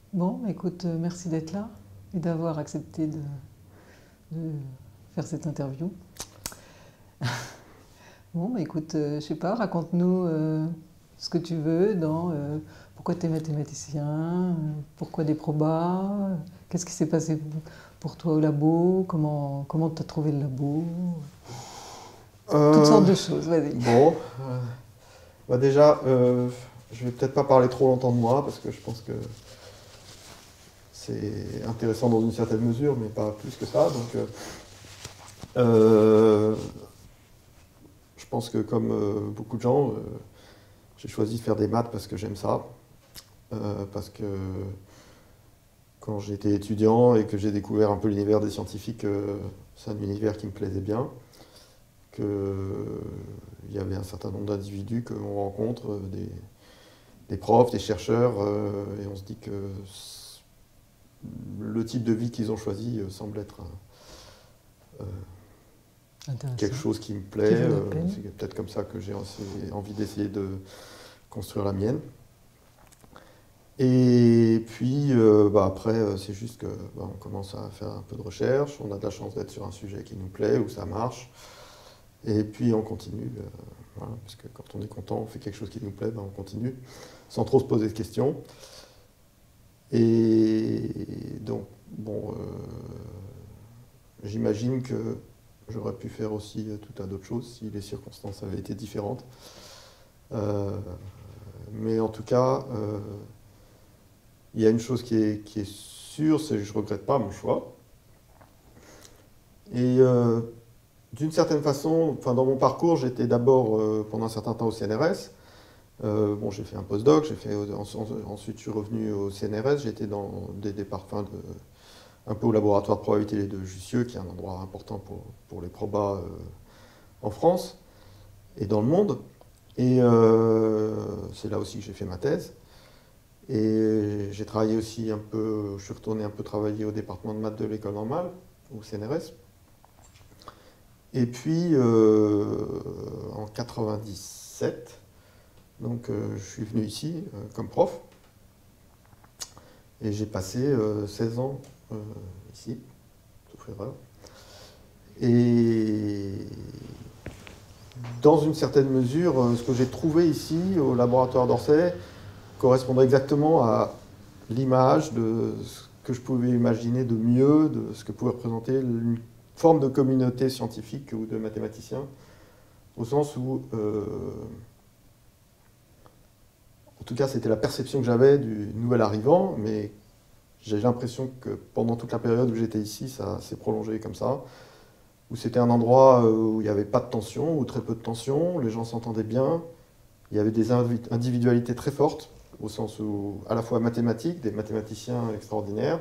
Bon, écoute, merci d'être là et d'avoir accepté de faire cette interview. Bon, écoute, je sais pas, raconte-nous ce que tu veux dans pourquoi tu es mathématicien, pourquoi des probas, qu'est-ce qui s'est passé pour toi au labo, comment tu as trouvé le labo, toutes Euh, sortes de choses, vas-y. bon, bah déjà, je vais peut-être pas parler trop longtemps de moi parce que je pense que c'est intéressant dans une certaine mesure, mais pas plus que ça. Donc, euh, je pense que comme beaucoup de gens, j'ai choisi de faire des maths parce que j'aime ça, parce que quand j'étais étudiant et que j'ai découvert un peu l'univers des scientifiques, c'est un univers qui me plaisait bien. Qu'il y avait un certain nombre d'individus que l'on rencontre, des profs, des chercheurs, et on se dit que le type de vie qu'ils ont choisi semble être euh, quelque Intéressant. chose qui me Qui plaît. vaut la peine. C'est peut-être comme ça que j'ai envie d'essayer de construire la mienne. Et puis bah après, c'est juste que bah, on commence à faire un peu de recherche, on a de la chance d'être sur un sujet qui nous plaît, où ça marche, et puis on continue. Voilà, parce que quand on est content, on fait quelque chose qui nous plaît, bah, on continue, sans trop se poser de questions. Et donc, bon, j'imagine que j'aurais pu faire aussi tout un tas d'autres choses si les circonstances avaient été différentes. Euh, mais en tout cas, il y a une chose qui est sûre, c'est que je ne regrette pas mon choix. Et d'une certaine façon, enfin, dans mon parcours, j'étais d'abord pendant un certain temps au CNRS. Bon, j'ai fait un postdoc, ensuite je suis revenu au CNRS, j'étais dans des départements un peu au laboratoire de probabilité de Jussieu, qui est un endroit important pour les probas en France et dans le monde. Et c'est là aussi que j'ai fait ma thèse. Et j'ai travaillé aussi un peu, je suis retourné un peu travailler au département de maths de l'école normale, au CNRS. Et puis en 97, donc je suis venu ici comme prof. Et j'ai passé 16 ans euh, ici, sauf erreur. Et dans une certaine mesure, ce que j'ai trouvé ici au laboratoire d'Orsay correspondait exactement à l'image de ce que je pouvais imaginer de mieux, de ce que pouvait représenter une forme de communauté scientifique ou de mathématiciens, au sens où, en tout cas, c'était la perception que j'avais du nouvel arrivant, mais j'ai l'impression que pendant toute la période où j'étais ici, ça s'est prolongé comme ça, où c'était un endroit où il n'y avait pas de tension, ou très peu de tension, les gens s'entendaient bien, il y avait des individualités très fortes, au sens où, à la fois mathématiques, des mathématiciens extraordinaires,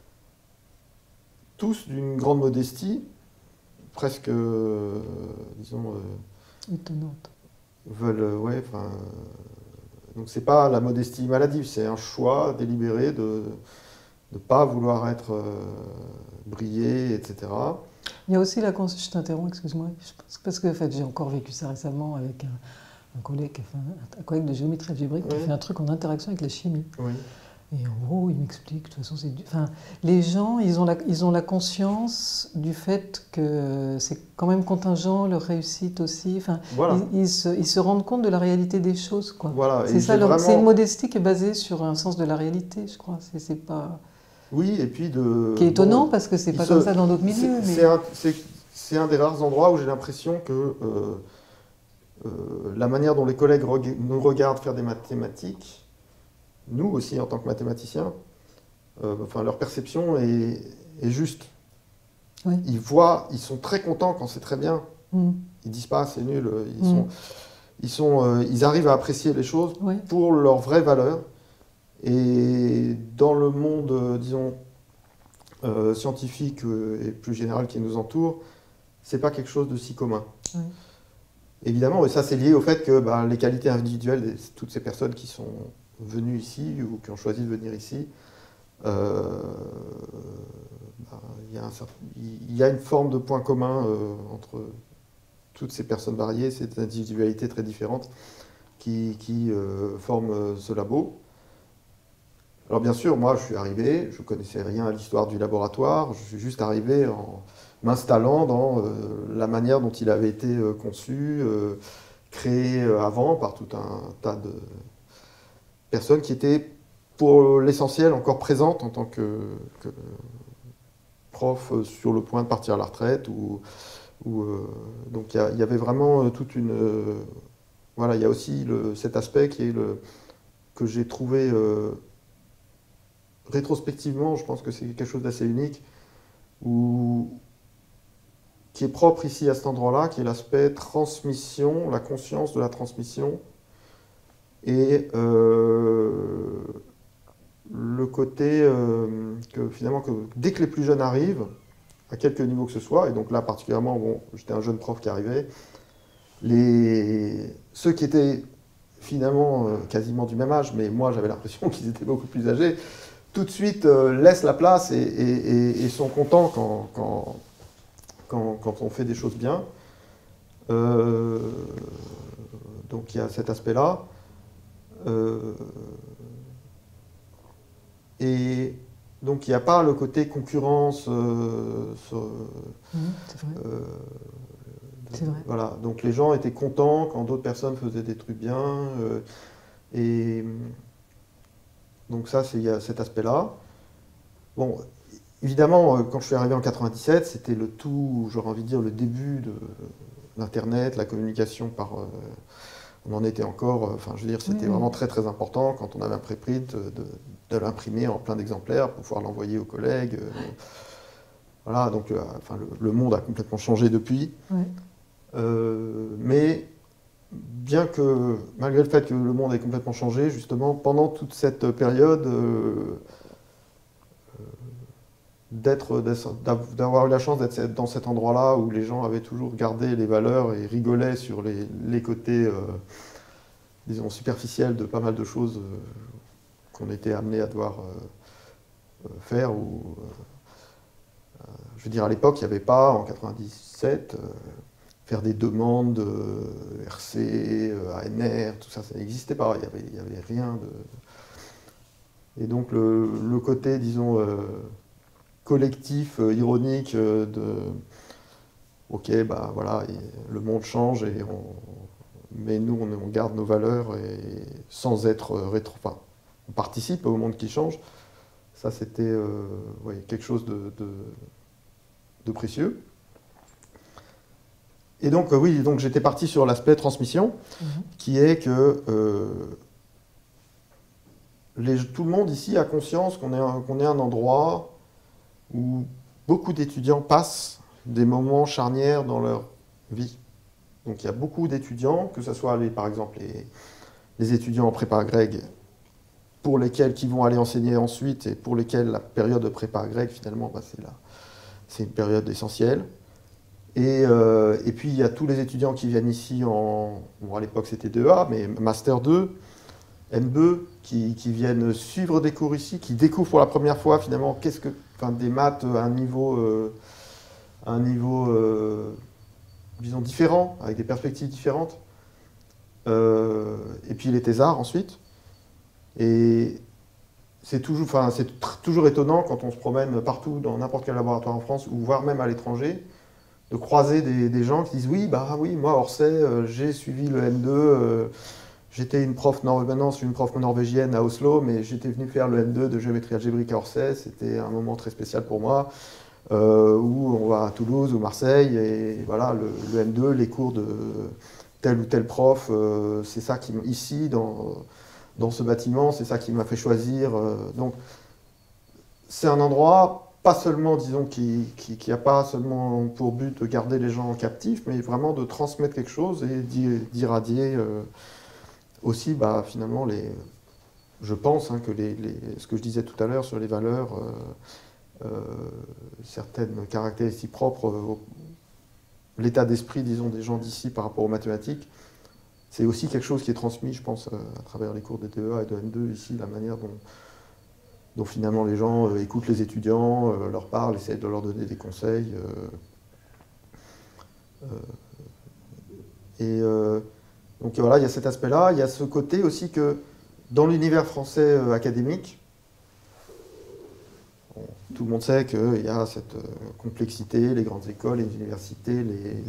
tous d'une grande modestie, presque, disons, Étonnante. veulent, ouais, enfin, donc c'est pas la modestie maladive, c'est un choix délibéré de ne pas vouloir être brillé, etc. Il y a aussi la conscience, je t'interromps, excuse-moi, parce que en fait, j'ai encore vécu ça récemment avec un collègue, un collègue de géométrie algébrique qui a Oui, fait un truc en interaction avec la chimie. oui, Et en gros, il m'explique, de toute façon, enfin, les gens, ils ont la conscience du fait que c'est quand même contingent, leur réussite aussi. Enfin, voilà, ils se rendent compte de la réalité des choses, quoi. voilà, C'est et ça, j'ai c'est une vraiment, modestie qui est basée sur un sens de la réalité, je crois. C'est pas... oui, et puis Qui est bon, étonnant parce que c'est il pas comme se, ça dans d'autres milieux, mais... c'est un des rares endroits où j'ai l'impression que la manière dont les collègues nous regardent faire des mathématiques, nous aussi en tant que mathématiciens, enfin leur perception est juste. Oui. Ils voient, ils sont très contents quand c'est très bien. Mm. Ils disent pas c'est nul. Mm. Ils arrivent à apprécier les choses Ouais. pour leur vraie valeur. Et dans le monde, disons, scientifique et plus général qui nous entoure, c'est pas quelque chose de si commun. Ouais. Évidemment, et ça c'est lié au fait que bah, les qualités individuelles de toutes ces personnes qui sont venues ici ou qui ont choisi de venir ici, euh, bah, il y a une forme de point commun entre toutes ces personnes variées, ces individualités très différentes qui forment ce labo. Alors bien sûr, moi je suis arrivé, je ne connaissais rien à l'histoire du laboratoire, je suis juste arrivé en m'installant dans la manière dont il avait été conçu, créé avant par tout un tas de personnes qui étaient pour l'essentiel encore présentes en tant que prof sur le point de partir à la retraite. Donc il y avait vraiment toute une... voilà, il y a aussi cet aspect qui est que j'ai trouvé rétrospectivement, je pense que c'est quelque chose d'assez unique, qui est propre ici à cet endroit-là, qui est l'aspect transmission, la conscience de la transmission, et le côté que finalement, dès que les plus jeunes arrivent, à quelque niveau que ce soit, et donc là particulièrement, bon, j'étais un jeune prof qui arrivait, ceux qui étaient finalement quasiment du même âge, mais moi j'avais l'impression qu'ils étaient beaucoup plus âgés, tout de suite laissent la place et sont contents quand on fait des choses bien. Donc il y a cet aspect-là. Et donc il n'y a pas le côté concurrence. C'est vrai. C'est vrai. Voilà, donc les gens étaient contents quand d'autres personnes faisaient des trucs bien. Et donc ça, il y a cet aspect-là. Bon, évidemment, quand je suis arrivé en 97, c'était j'aurais envie de dire, le début de l'Internet, la communication on en était encore, enfin je veux dire, c'était vraiment très très important quand on avait un préprint de l'imprimer en plein d'exemplaires pour pouvoir l'envoyer aux collègues. Voilà, donc le monde a complètement changé depuis. Ouais. Mais malgré le fait que le monde ait complètement changé, justement, pendant toute cette période, d'avoir eu la chance d'être dans cet endroit-là où les gens avaient toujours gardé les valeurs et rigolaient sur les côtés, disons, superficiels de pas mal de choses qu'on était amené à devoir faire. Je veux dire, à l'époque, il n'y avait pas, en 97, faire des demandes RC, ANR, tout ça, ça n'existait pas. Il y avait rien de... Et donc, le côté, disons... collectif, ironique ok, bah voilà, le monde change mais nous on garde nos valeurs et sans être enfin, on participe au monde qui change. Ça c'était quelque chose de précieux. Et donc oui, donc j'étais parti sur l'aspect transmission, qui est que tout le monde ici a conscience qu'on est un endroit où beaucoup d'étudiants passent des moments charnières dans leur vie. Donc il y a beaucoup d'étudiants, que ce soit par exemple les étudiants en prépa grec, qui vont aller enseigner ensuite et pour lesquels la période de prépa grec, finalement, c'est une période essentielle. Et puis il y a tous les étudiants qui viennent ici à l'époque c'était 2A, mais Master 2, M2, qui viennent suivre des cours ici, qui découvrent pour la première fois finalement des maths à un niveau disons, différent, avec des perspectives différentes. Et puis les thésards ensuite. Et c'est toujours étonnant quand on se promène partout, dans n'importe quel laboratoire en France, ou voire même à l'étranger, de croiser des gens qui disent oui, moi Orsay, j'ai suivi le M2, j'étais une prof norvégienne à Oslo, mais j'étais venu faire le M2 de géométrie algébrique à Orsay, c'était un moment très spécial pour moi, où on va à Toulouse ou Marseille, et voilà, le M2, les cours de tel ou tel prof, c'est ça qui, ici, dans ce bâtiment, c'est ça qui m'a fait choisir. Donc, c'est un endroit, pas seulement, disons, qui n'a pas seulement pour but de garder les gens captifs, mais vraiment de transmettre quelque chose et d'irradier aussi, finalement, je pense que ce que je disais tout à l'heure sur les valeurs, certaines caractéristiques propres, l'état d'esprit, disons, des gens d'ici par rapport aux mathématiques, c'est aussi quelque chose qui est transmis, je pense, à travers les cours de DEA et de M2, ici, la manière dont finalement les gens écoutent les étudiants, leur parlent, essayent de leur donner des conseils. Donc voilà, il y a cet aspect-là. Il y a ce côté aussi que dans l'univers français académique, tout le monde sait qu'il y a cette complexité, les grandes écoles, les universités,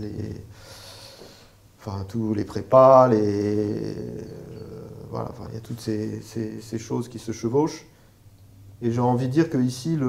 enfin, tous les prépas, voilà, enfin, il y a toutes ces choses qui se chevauchent. Et j'ai envie de dire qu'ici,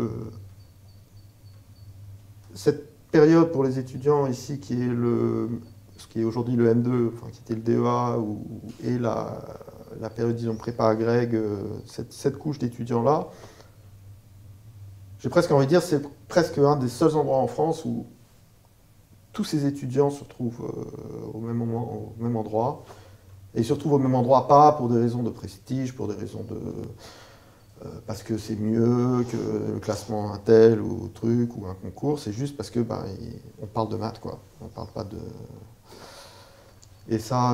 cette période pour les étudiants ici, qui est ce qui est aujourd'hui le M2, enfin, qui était le DEA, et la période, disons, prépa agrég, cette couche d'étudiants-là, j'ai presque envie de dire, c'est presque un des seuls endroits en France où tous ces étudiants se retrouvent au même endroit, et ils se retrouvent au même endroit, pas pour des raisons de prestige, pour des raisons parce que c'est mieux que le classement un tel ou truc ou un concours, c'est juste parce que on parle de maths, quoi. On parle pas de... Et ça,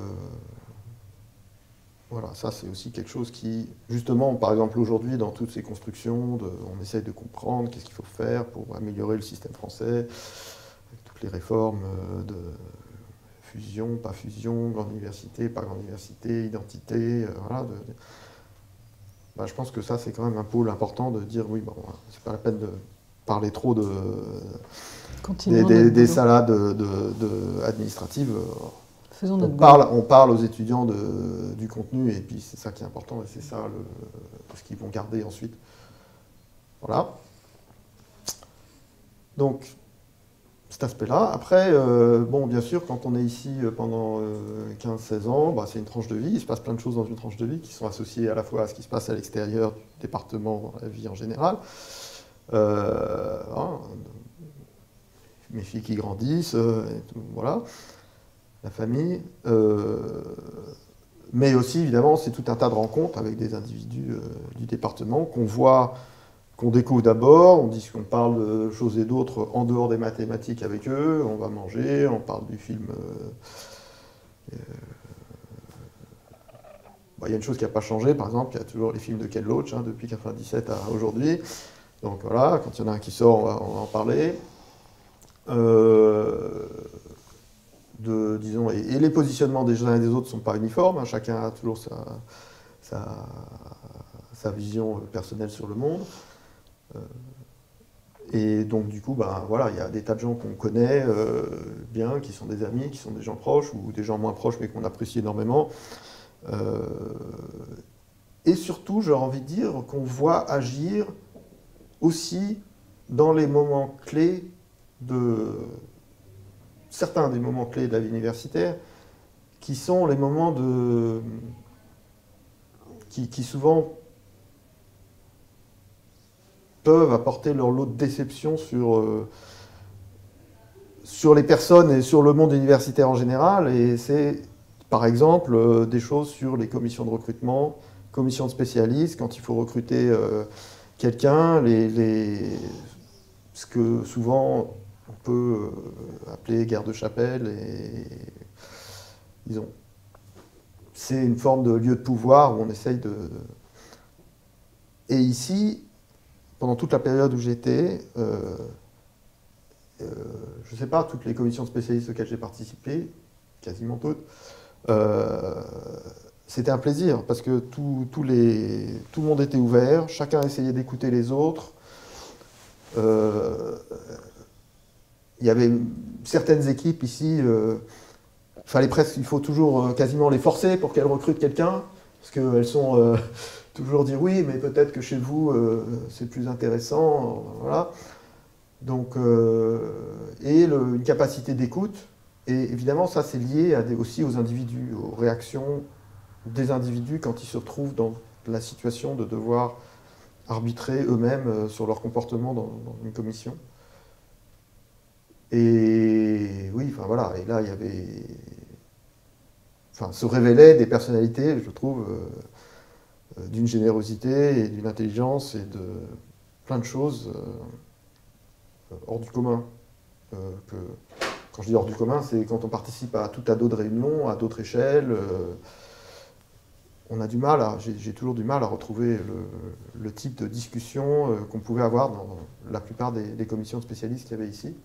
voilà, ça c'est aussi quelque chose qui, justement, par exemple aujourd'hui, dans toutes ces constructions, on essaye de comprendre qu'est-ce qu'il faut faire pour améliorer le système français, avec toutes les réformes de fusion, pas fusion, grande université, pas grande université, identité, voilà. Je pense que ça, c'est quand même un pôle important de dire, oui, bon, c'est pas la peine de parler trop des salades administratives. Faisons notre boulot. On parle aux étudiants du contenu, et puis c'est ça qui est important, et c'est ça ce qu'ils vont garder ensuite. Voilà. Donc, cet aspect-là. Après, bon, bien sûr, quand on est ici pendant 15-16 ans, c'est une tranche de vie. Il se passe plein de choses dans une tranche de vie qui sont associées à la fois à ce qui se passe à l'extérieur du département, dans la vie en général. Mes filles qui grandissent, et tout, voilà, la famille. Mais aussi, évidemment, c'est tout un tas de rencontres avec des individus du département qu'on voit, qu'on découvre d'abord, on parle de choses et d'autres en dehors des mathématiques avec eux, on va manger, on parle du film. Il y a une chose qui n'a pas changé, par exemple, il y a toujours les films de Ken Loach, depuis 1997 à aujourd'hui. Donc voilà, quand il y en a un qui sort, on va en parler. Disons, et les positionnements des uns et des autres ne sont pas uniformes, chacun a toujours sa vision personnelle sur le monde. Et donc du coup, voilà, il y a des tas de gens qu'on connaît bien, qui sont des amis, qui sont des gens proches, ou des gens moins proches mais qu'on apprécie énormément. Et surtout, j'aurais envie de dire qu'on voit agir aussi dans les moments clés certains des moments clés de la vie universitaire, qui sont les moments qui souvent peuvent apporter leur lot de déception sur les personnes et sur le monde universitaire en général. Et c'est, par exemple, des choses sur les commissions de recrutement, commissions de spécialistes, quand il faut recruter quelqu'un, ce que souvent on peut appeler guerre de chapelle, et disons, c'est une forme de lieu de pouvoir où on essaye de... Et ici, pendant toute la période où j'étais, je ne sais pas, toutes les commissions de spécialistes auxquelles j'ai participé, quasiment toutes, c'était un plaisir, parce que tout le monde était ouvert, chacun essayait d'écouter les autres. Il y avait certaines équipes ici, il faut toujours quasiment les forcer pour qu'elles recrutent quelqu'un, parce qu'elles sont toujours dire oui, mais peut-être que chez vous c'est plus intéressant, voilà. Donc, une capacité d'écoute, et évidemment ça c'est lié aussi aux individus, aux réactions des individus quand ils se retrouvent dans la situation de devoir arbitrer eux-mêmes sur leur comportement dans une commission. Et oui, enfin voilà, et là il y avait, se révélaient des personnalités, je trouve, d'une générosité et d'une intelligence et de plein de choses hors du commun. Quand je dis hors du commun, c'est quand on participe à tout un tas de réunions, à d'autres échelles. On a du mal, j'ai toujours du mal à retrouver le type de discussion qu'on pouvait avoir dans la plupart des commissions de spécialistes qu'il y avait ici.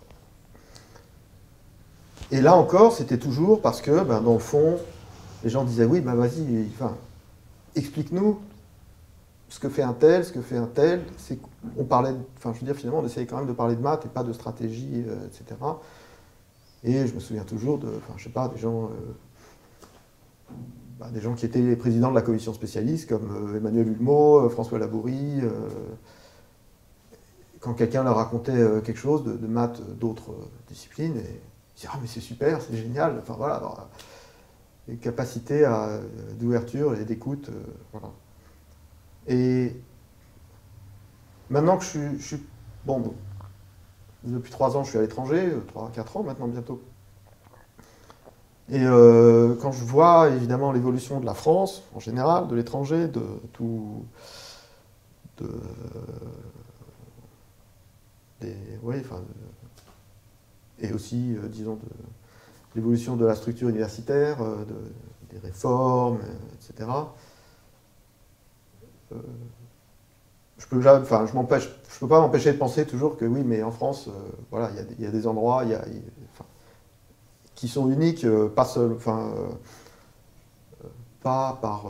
Et là encore, c'était toujours parce que, dans le fond, les gens disaient oui, vas-y, explique-nous ce que fait un tel, c'est on parlait, enfin je veux dire finalement on essayait quand même de parler de maths et pas de stratégie, etc. Et je me souviens toujours de, enfin je sais pas, des gens qui étaient présidents de la commission spécialiste comme Emmanuel Hulmeau, François Labourie, quand quelqu'un leur racontait quelque chose de maths d'autres disciplines, et ils disaient ah mais c'est super, c'est génial, enfin voilà, alors, les capacités d'ouverture et d'écoute, voilà. Et maintenant que je suis bon, depuis 3 ans je suis à l'étranger, 3-4 ans maintenant bientôt. Et quand je vois évidemment l'évolution de la France en général, de l'étranger, de tout, oui, enfin, et aussi disons de l'évolution de la structure universitaire, des réformes, etc. Je peux pas m'empêcher de penser toujours que oui, mais en France, voilà, il y a des endroits, enfin, qui sont uniques, pas seul, enfin, pas par,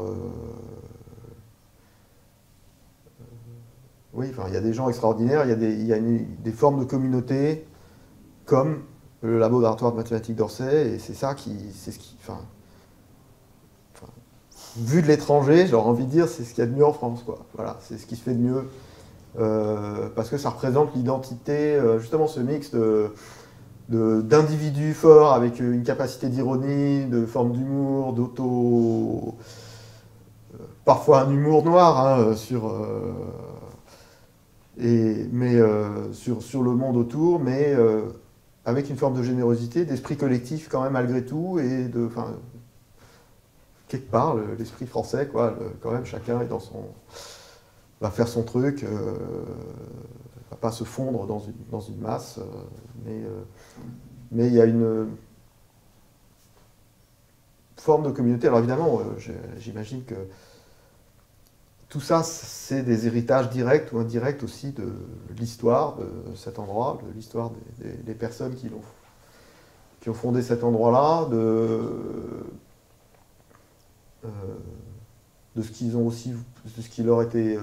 oui, enfin, il y a des gens extraordinaires, il y a des formes de communauté comme le laboratoire de mathématiques d'Orsay, et c'est ça c'est ce qui, enfin, vu de l'étranger, j'aurais envie de dire, c'est ce qu'il y a de mieux en France, quoi. Voilà, c'est ce qui se fait de mieux, parce que ça représente l'identité, justement ce mix d'individus forts avec une capacité d'ironie, de forme d'humour, parfois un humour noir, hein, sur le monde autour, mais avec une forme de générosité, d'esprit collectif quand même malgré tout, et enfin, quelque part, l'esprit français, quoi, quand même, chacun est va faire son truc, va pas se fondre dans une masse, mais il y a une forme de communauté. Alors évidemment, j'imagine que tout ça, c'est des héritages directs ou indirects aussi de l'histoire de cet endroit, de l'histoire des personnes qui ont fondé cet endroit-là, de ce qu'ils ont aussi, de ce qui leur était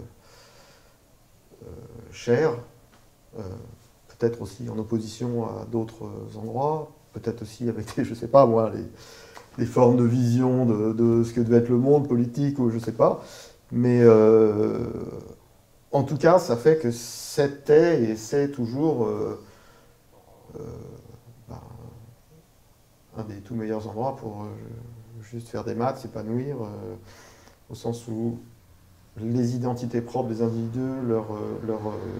cher, peut-être aussi en opposition à d'autres endroits, peut-être aussi avec je sais pas moi, des formes de vision de ce que devait être le monde politique ou je sais pas. Mais en tout cas, ça fait que c'était et c'est toujours un des tout meilleurs endroits pour juste faire des maths, s'épanouir, au sens où les identités propres des individus, leur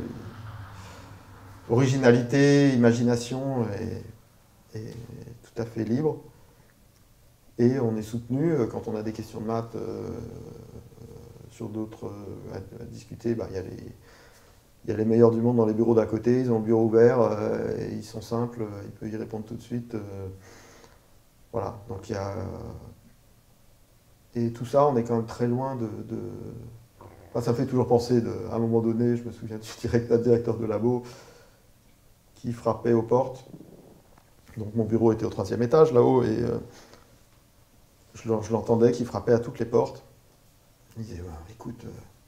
originalité, imagination est tout à fait libre. Et on est soutenu quand on a des questions de maths sur d'autres à discuter. Bah, il y a les meilleurs du monde dans les bureaux d'à côté, ils ont le bureau ouvert, et ils sont simples, ils peuvent y répondre tout de suite. Voilà, donc il y a... Et tout ça, on est quand même très loin Enfin, ça me fait toujours penser, à un moment donné, je me souviens du directeur de labo qui frappait aux portes. Donc mon bureau était au 3e étage, là-haut, et je l'entendais qui frappait à toutes les portes. Il disait, écoute,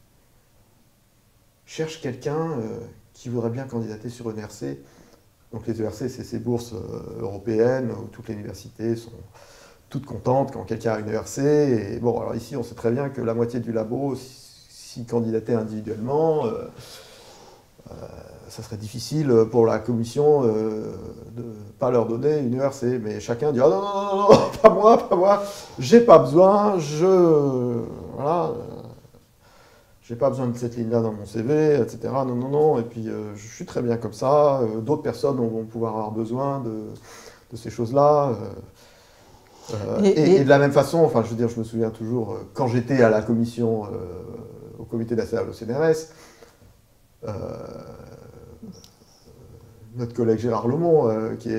cherche quelqu'un qui voudrait bien candidater sur une ERC. Donc les ERC, c'est ces bourses européennes où toutes les universités sont toutes contentes quand quelqu'un a une ERC. Et bon, alors ici, on sait très bien que la moitié du labo, s'il candidatait individuellement, ça serait difficile pour la commission de ne pas leur donner une ERC. Mais chacun dit, oh non, non, non, non, pas moi, j'ai pas besoin, voilà, j'ai pas besoin de cette ligne-là dans mon CV, etc. Non, non, non, et puis je suis très bien comme ça, d'autres personnes vont pouvoir avoir besoin de ces choses-là. Et de la même façon, enfin, je veux dire, je me souviens toujours, quand j'étais à la commission, au comité national au CNRS, notre collègue Gérard Lomont,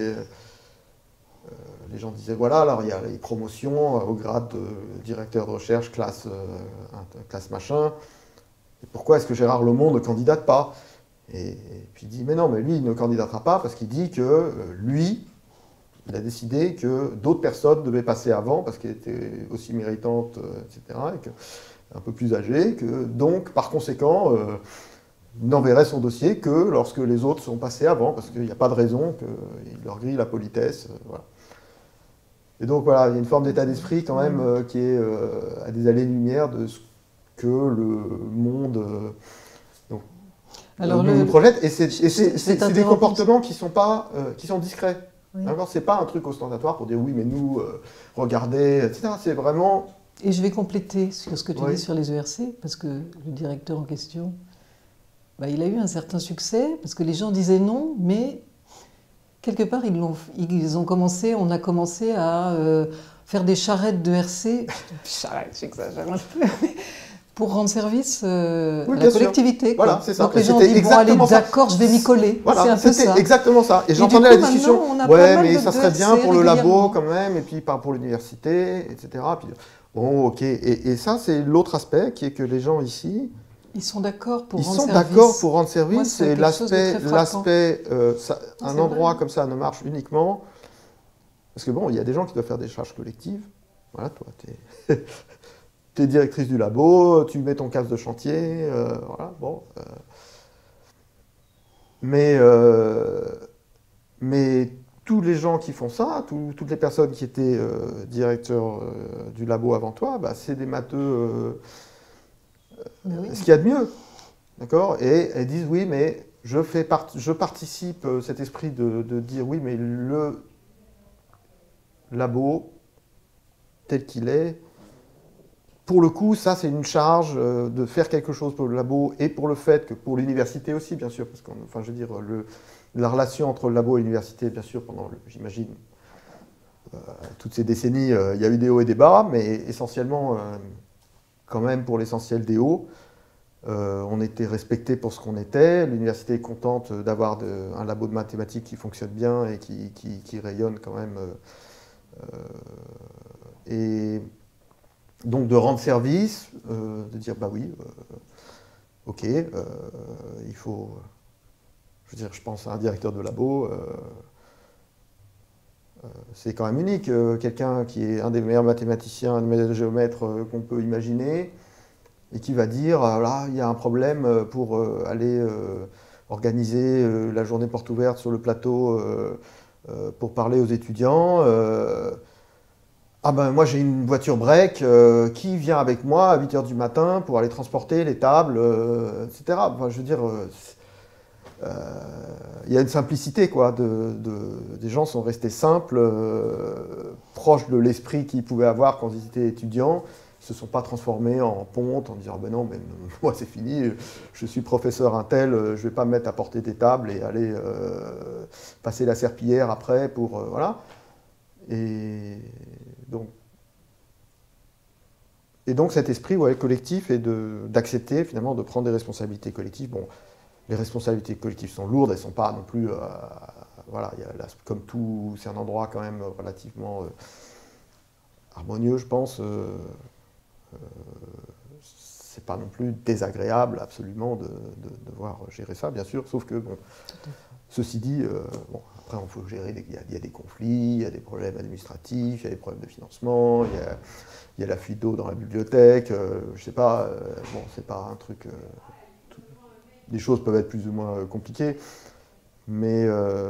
les gens disaient, voilà, alors il y a les promotions au grade de directeur de recherche, classe machin, et pourquoi est-ce que Gérard Lomont ne candidate pas? Et puis il dit, mais non, mais lui, il ne candidatera pas parce qu'il dit que lui, il a décidé que d'autres personnes devaient passer avant parce qu'elle était aussi méritante, etc. un peu plus âgé, donc par conséquent n'enverrait son dossier que lorsque les autres sont passés avant, parce qu'il n'y a pas de raison qu'il leur grille la politesse. Voilà. Et donc voilà, il y a une forme d'état d'esprit quand même qui est à des années-lumière de ce que le monde nous projette. Et c'est des comportements qui sont discrets. Oui. C'est pas un truc ostentatoire pour dire oui, mais nous, regardez, etc. C'est vraiment... Et je vais compléter sur ce que tu dis sur les ERC, parce que le directeur en question, il a eu un certain succès, parce que les gens disaient non, mais quelque part, on a commencé à faire des charrettes d'ERC, charrettes, j'exagère un peu, pour rendre service à la collectivité. Voilà, c'est ça. Donc les gens disent, bon allez, d'accord, je vais m'y coller. Voilà, c'était exactement ça. Et j'entendais la discussion, mais ça serait bien pour le labo quand même, et puis pour l'université, etc. Puis, bon, ok. Et ça, c'est l'autre aspect, qui est que les gens ici... Ils sont d'accord pour rendre service. Ils sont d'accord pour rendre service. C'est l'aspect, un endroit comme ça ne marche uniquement... Parce que bon, il y a des gens qui doivent faire des charges collectives. Voilà, toi, tu es directrice du labo, tu mets ton casque de chantier, voilà, bon. Mais tous les gens qui font ça, toutes les personnes qui étaient directeurs du labo avant toi, c'est des matheux, ce qu'il y a de mieux, d'accord? Et elles disent oui, mais je participe, cet esprit de dire oui, mais le labo, tel qu'il est, pour le coup, ça c'est une charge de faire quelque chose pour le labo et pour le fait que pour l'université aussi, bien sûr, parce que je veux dire, la relation entre le labo et l'université, bien sûr, pendant, j'imagine, toutes ces décennies, il y a eu des hauts et des bas, mais essentiellement, quand même pour l'essentiel des hauts, on était respecté pour ce qu'on était. L'université est contente d'avoir un labo de mathématiques qui fonctionne bien et qui rayonne quand même. Et donc de rendre service, de dire bah oui, ok, il faut, je veux dire, je pense à un directeur de labo, c'est quand même unique, quelqu'un qui est un des meilleurs mathématiciens, un des meilleurs géomètres qu'on peut imaginer, et qui va dire, là, il y a un problème pour aller organiser la journée porte ouverte sur le plateau pour parler aux étudiants. Ah ben moi j'ai une voiture break qui vient avec moi à 8 h du matin pour aller transporter les tables, etc. Enfin, je veux dire, il y a une simplicité quoi. Des gens sont restés simples, proches de l'esprit qu'ils pouvaient avoir quand ils étaient étudiants. Ils ne se sont pas transformés en ponte en disant ah ben non, mais moi c'est fini, je suis professeur un tel, je ne vais pas me mettre à porter des tables et aller passer la serpillière après pour voilà. Et donc cet esprit collectif est d'accepter finalement de prendre des responsabilités collectives. Bon, les responsabilités collectives sont lourdes, elles ne sont pas non plus... voilà, comme tout, c'est un endroit quand même relativement harmonieux, je pense. C'est pas non plus désagréable absolument de devoir gérer ça, bien sûr, sauf que, bon, ceci dit, bon, après on faut gérer, il y a des conflits, il y a des problèmes administratifs, il y a des problèmes de financement, il y a la fuite d'eau dans la bibliothèque, je sais pas, bon, c'est pas un truc... les choses peuvent être plus ou moins compliquées, mais...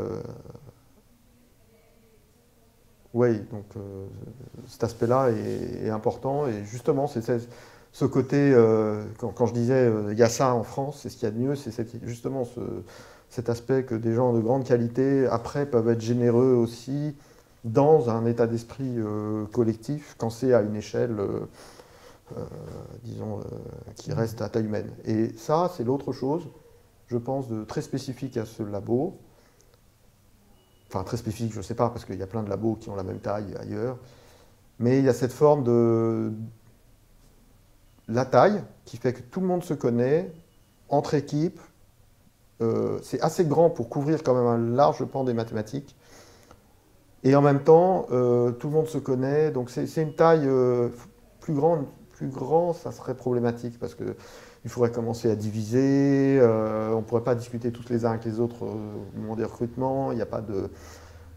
oui, donc cet aspect-là est important, et justement, c'est ce côté, quand je disais il y a ça en France, c'est ce qu'il y a de mieux, c'est justement cet aspect que des gens de grande qualité, après, peuvent être généreux aussi dans un état d'esprit collectif, quand c'est à une échelle, disons, qui reste à taille humaine. Et ça, c'est l'autre chose, je pense, de très spécifique à ce labo. Enfin, très spécifique, je ne sais pas, parce qu'il y a plein de labos qui ont la même taille ailleurs. Mais il y a cette forme de... la taille, qui fait que tout le monde se connaît, entre équipes. C'est assez grand pour couvrir quand même un large pan des mathématiques. Et en même temps, tout le monde se connaît. Donc c'est une taille plus grand, ça serait problématique, parce qu'il faudrait commencer à diviser, on ne pourrait pas discuter tous les uns avec les autres au moment des recrutements, il n'y a pas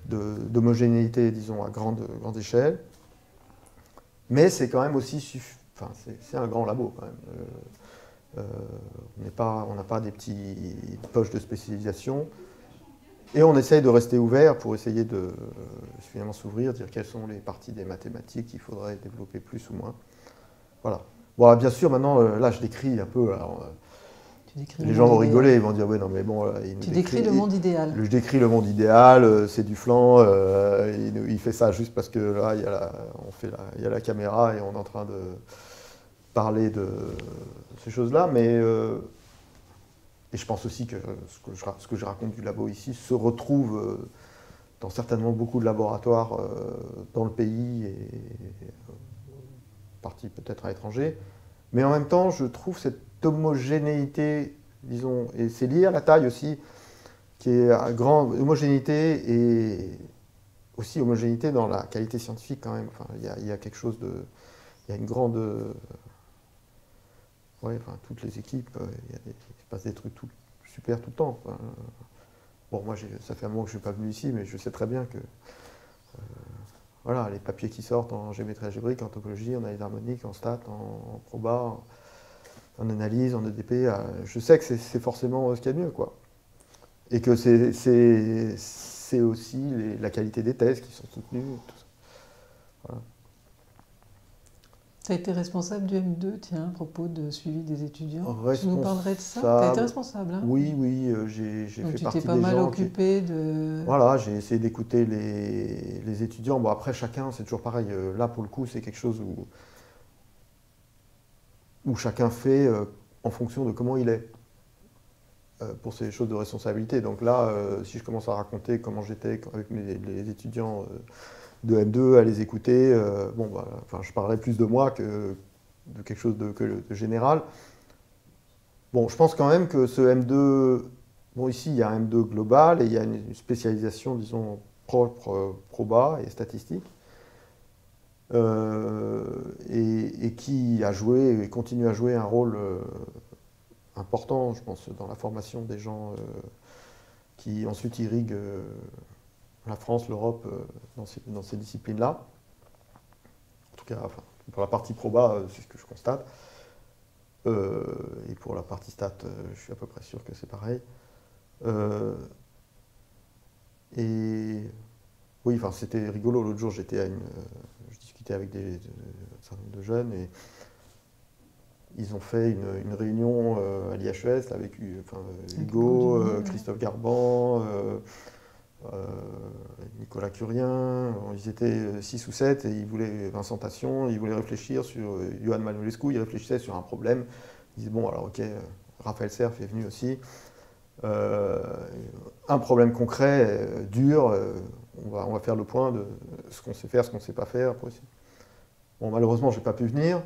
d'homogénéité, disons, à grande échelle. Mais c'est quand même aussi enfin, c'est un grand labo quand même. On n'a pas des petites poches de spécialisation. Et on essaye de rester ouvert pour essayer de finalement s'ouvrir, dire quelles sont les parties des mathématiques qu'il faudrait développer plus ou moins. Voilà. Bon, bien sûr, maintenant, là, je décris un peu. Alors, les gens vont rigoler, ils vont dire, ouais, non, mais bon. Tu décris le monde idéal. Je décris le monde idéal, c'est du flanc, il fait ça juste parce que là, il y a la caméra et on est en train de parler de ces choses-là, mais. Et je pense aussi que ce que je raconte du labo ici se retrouve dans certainement beaucoup de laboratoires dans le pays et partie peut-être à l'étranger. Mais en même temps, je trouve cette homogénéité, disons, et c'est lié à la taille aussi, qui est à grande homogénéité et aussi homogénéité dans la qualité scientifique quand même. Enfin, il y a quelque chose de... Il y a une grande... Ouais, enfin, toutes les équipes, il se passe des trucs super tout le temps. Enfin, bon, moi, ça fait un moment que je ne suis pas venu ici, mais je sais très bien que voilà, les papiers qui sortent en géométrie algébrique, en topologie, en analyse harmonique, en stats, en proba, en analyse, en EDP, je sais que c'est forcément ce qu'il y a de mieux, quoi. Et que c'est aussi la qualité des thèses qui sont soutenues. Tout ça. Voilà. Tu as été responsable du M2, tiens, à propos de suivi des étudiants. Tu nous parlerais de ça? Tu as été responsable, hein? Oui, j'ai fait partie des gens. Tu t'es pas mal occupé de... Voilà, j'ai essayé d'écouter les étudiants. Bon, après, chacun, c'est toujours pareil. Là, pour le coup, c'est quelque chose où chacun fait en fonction de comment il est pour ces choses de responsabilité. Donc là, si je commence à raconter comment j'étais avec les étudiants de M2, à les écouter, bon, bah, enfin, je parlerai plus de moi que de quelque chose de général. Bon, je pense quand même que ce M2, bon, ici, il y a un M2 global et il y a une spécialisation, disons, propre proba et statistique, et qui a joué et continue à jouer un rôle important, je pense, dans la formation des gens qui ensuite irriguent la France, l'Europe dans ces disciplines-là. En tout cas, enfin, pour la partie proba, c'est ce que je constate. Et pour la partie stat, je suis à peu près sûr que c'est pareil. Et oui, enfin, c'était rigolo. L'autre jour, je discutais avec un certain nombre de jeunes et ils ont fait une réunion à l'IHES avec Hugo, Christophe Garban, Nicolas Curien. Ils étaient 6 ou 7 et ils voulaient, Vincent Tassion, ils voulaient réfléchir sur Johan Manuelescu, ils réfléchissaient sur un problème. Ils disaient, bon, alors ok, Raphaël Serf est venu aussi. Un problème concret, dur, on va faire le point de ce qu'on sait faire, ce qu'on ne sait pas faire. Bon, malheureusement, je n'ai pas pu venir.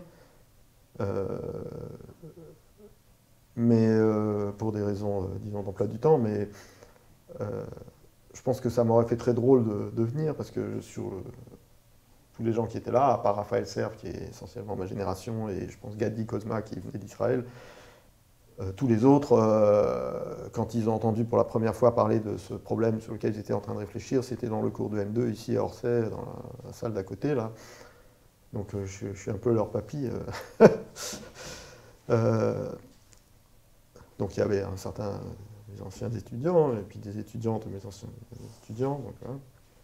Mais pour des raisons, disons, d'emploi du temps, mais je pense que ça m'aurait fait très drôle de venir, parce que sur tous les gens qui étaient là, à part Raphaël Serf, qui est essentiellement ma génération, et je pense Gadi Kozma, qui venait d'Israël, tous les autres, quand ils ont entendu pour la première fois parler de ce problème sur lequel ils étaient en train de réfléchir, c'était dans le cours de M2, ici à Orsay, dans la salle d'à côté, là. Donc je suis un peu leur papy. Donc il y avait des anciens étudiants, et puis des étudiantes de mes anciens étudiants. Donc,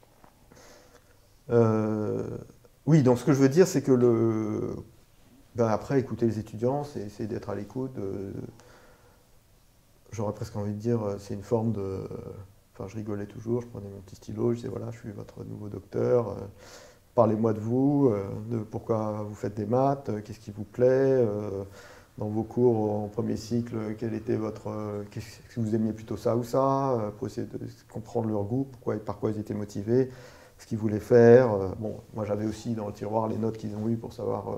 voilà. Oui, donc ce que je veux dire, c'est que après, écouter les étudiants, c'est essayer d'être à l'écoute. J'aurais presque envie de dire, c'est une forme de... Enfin, je rigolais toujours, je prenais mon petit stylo, je disais, voilà, je suis votre nouveau docteur, parlez-moi de vous, de pourquoi vous faites des maths, qu'est-ce qui vous plaît, dans vos cours en premier cycle, quel était qu'est-ce que vous aimiez plutôt ça ou ça, pour essayer de comprendre leur goût, par quoi ils étaient motivés, ce qu'ils voulaient faire. Bon, moi j'avais aussi dans le tiroir les notes qu'ils ont eues pour savoir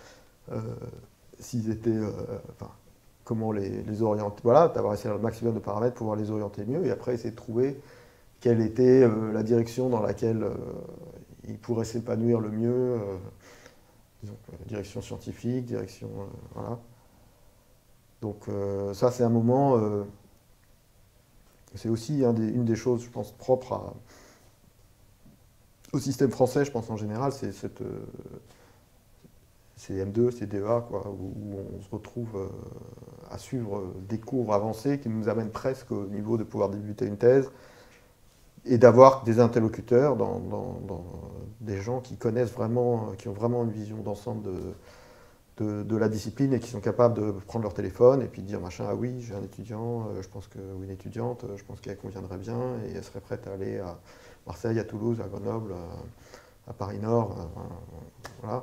s'ils étaient, comment les orienter. Voilà, d'avoir essayé le maximum de paramètres pour pouvoir les orienter mieux, et après essayer de trouver quelle était la direction dans laquelle ils pourraient s'épanouir le mieux. Disons, direction scientifique, direction... voilà. Donc ça, c'est un moment... c'est aussi une des choses, je pense, propres au système français, je pense en général, c'est M2, c'est DEA, quoi, où on se retrouve à suivre des cours avancés qui nous amènent presque au niveau de pouvoir débuter une thèse et d'avoir des interlocuteurs, des gens qui connaissent vraiment, qui ont vraiment une vision d'ensemble de la discipline et qui sont capables de prendre leur téléphone et puis de dire machin, ah oui, j'ai un étudiant, je pense que, ou une étudiante, je pense qu'elle conviendrait bien et elle serait prête à aller à Marseille, à Toulouse, à Grenoble, à Paris-Nord, voilà.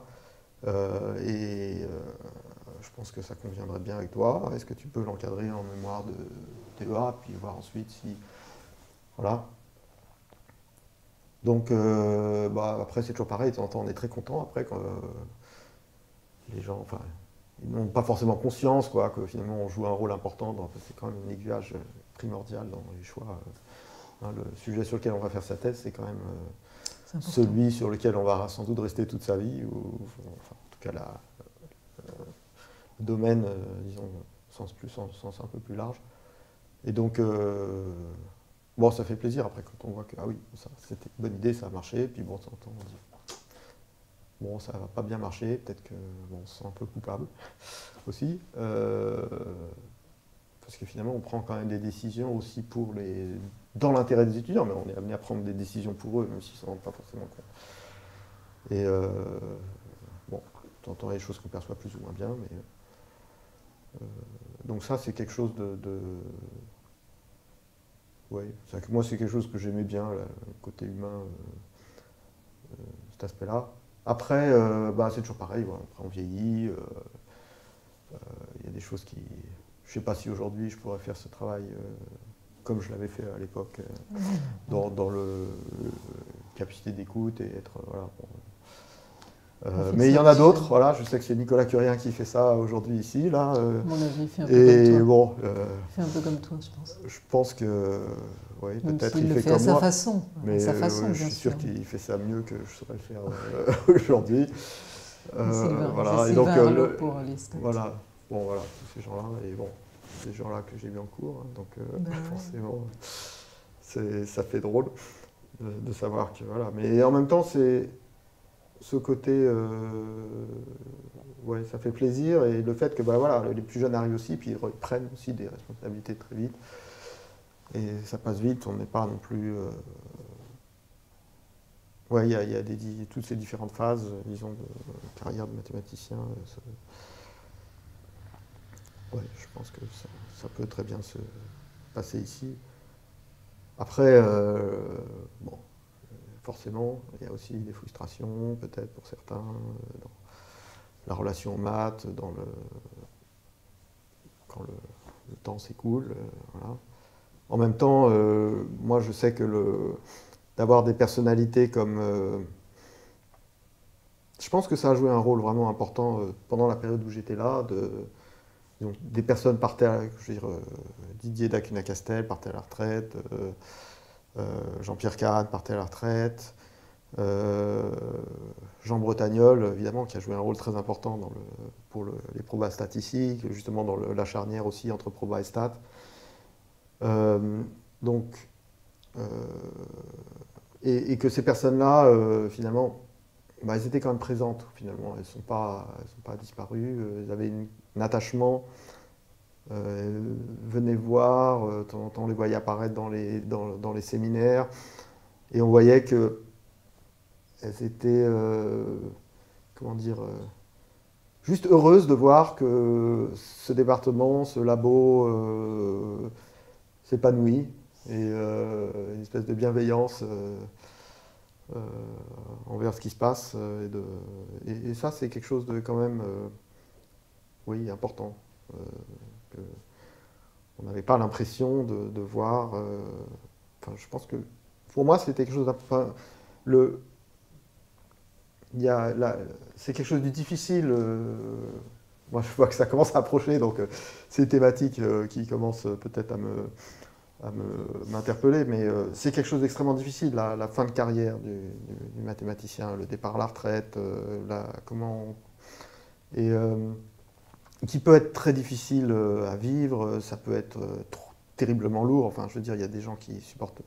Je pense que ça conviendrait bien avec toi. Est-ce que tu peux l'encadrer en mémoire de TEA, puis voir ensuite si... Voilà. Donc, après, c'est toujours pareil, de temps en temps, on est très content après quand les gens, enfin, ils n'ont pas forcément conscience, quoi, que finalement on joue un rôle important, c'est quand même un aiguillage primordial dans les choix. Le sujet sur lequel on va faire sa thèse, c'est quand même celui sur lequel on va sans doute rester toute sa vie, ou enfin, en tout cas le domaine, disons, sens un peu plus large. Et donc, bon, ça fait plaisir après quand on voit que, ah oui, c'était une bonne idée, ça a marché, et puis bon, de temps en temps, on dit, bon, ça va pas bien marcher, peut-être que bon, on se sent un peu coupable aussi, parce que finalement, on prend quand même des décisions aussi dans l'intérêt des étudiants, mais on est amené à prendre des décisions pour eux, même s'ils ne s'en rendent pas forcément compte. Et bon, de temps en temps, il y a des choses qu'on perçoit plus ou moins bien, mais donc ça, c'est quelque chose ouais, moi, c'est quelque chose que j'aimais bien, le côté humain, cet aspect-là. Après, c'est toujours pareil, voilà. Après on vieillit, il y a des choses qui... Je ne sais pas si aujourd'hui je pourrais faire ce travail comme je l'avais fait à l'époque, dans le capacité d'écoute et être... Voilà, bon. Mais il y en a d'autres, voilà, je sais que c'est Nicolas Curien qui fait ça aujourd'hui ici, là. À mon avis, il fait un peu comme toi. Bon, il fait un peu comme toi, je pense. Je pense que, oui, peut-être il fait fait comme à sa moi, façon. Mais à sa façon, je suis sûr qu'il fait ça mieux que je saurais le faire aujourd'hui. Sylvain, voilà, et donc pour les stats. Voilà, bon voilà, tous ces gens-là, et bon, ces gens-là que j'ai mis en cours, hein, donc forcément, ça fait drôle de savoir que voilà. Mais en même temps, c'est ce côté, ouais, ça fait plaisir, et le fait que voilà, les plus jeunes arrivent aussi, puis ils prennent aussi des responsabilités très vite, et ça passe vite, on n'est pas non plus... ouais, il y a toutes ces différentes phases, disons, de carrière de mathématicien. Ouais, je pense que ça peut très bien se passer ici. Après, bon, forcément, il y a aussi des frustrations, peut-être pour certains, dans la relation aux maths, quand le temps s'écoule. Voilà. En même temps, moi je sais que d'avoir des personnalités comme... je pense que ça a joué un rôle vraiment important pendant la période où j'étais là. Donc, des personnes partaient, je veux dire, Didier Dacuna-Castel partait à la retraite, Jean-Pierre Kahn partait à la retraite, Jean Bretagnol, évidemment, qui a joué un rôle très important pour les probas statistiques, justement dans la charnière aussi entre proba et stat. Donc, et que ces personnes-là, finalement, elles étaient quand même présentes, finalement. Elles ne sont pas disparues. Elles avaient un attachement. Venaient voir, de temps en temps, on les voyait apparaître dans les séminaires. Et on voyait qu'elles étaient, comment dire, juste heureuses de voir que ce département, ce labo s'épanouit. Et une espèce de bienveillance envers ce qui se passe. Et ça, c'est quelque chose de quand même, oui, important. On n'avait pas l'impression de voir... je pense que, pour moi, c'était quelque chose c'est quelque chose de difficile. Moi, je vois que ça commence à approcher, donc c'est une thématique qui commence peut-être à m'interpeller, mais c'est quelque chose d'extrêmement difficile, la fin de carrière du mathématicien, le départ à la retraite, qui peut être très difficile à vivre, ça peut être terriblement lourd. Enfin, je veux dire, il y a des gens qui supportent,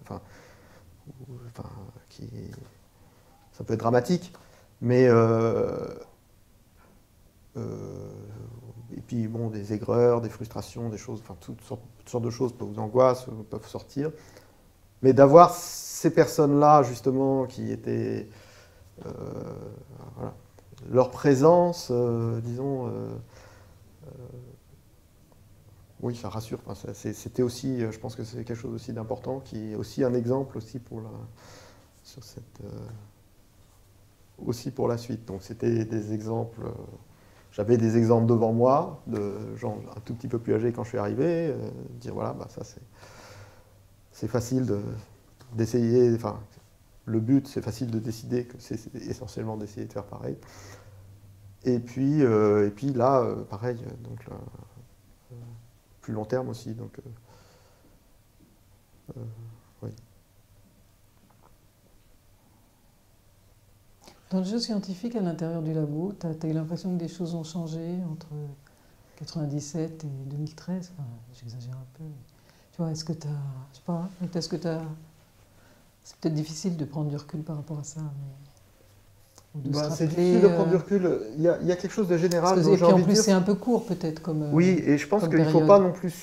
ça peut être dramatique, mais et puis bon, des aigreurs, des frustrations, des choses, enfin toutes sortes de choses peuvent vous angoisser, peuvent sortir. Mais d'avoir ces personnes-là, justement, qui étaient... voilà, leur présence, disons... oui, ça rassure. Enfin, c'était aussi, je pense que c'est quelque chose aussi d'important, qui est aussi un exemple aussi pour sur cette, aussi pour la suite. Donc c'était des exemples. J'avais des exemples devant moi de gens un tout petit peu plus âgés quand je suis arrivé, dire voilà, bah, ça c'est facile d'essayer. Enfin, le but, c'est facile de décider que c'est essentiellement d'essayer de faire pareil. Et puis là, pareil. Donc là, plus long terme aussi. Donc, oui. Dans le jeu scientifique, à l'intérieur du labo, tu as eu l'impression que des choses ont changé entre 97 et 2013. Enfin, j'exagère un peu. Tu vois, est-ce que tu as... Je sais pas, est-ce que tu as... C'est peut-être difficile de prendre du recul par rapport à ça, mais... c'est difficile de prendre du recul. Il y a quelque chose de général. Et puis en plus, c'est un peu court peut-être comme oui, et je pense qu'il ne faut pas non plus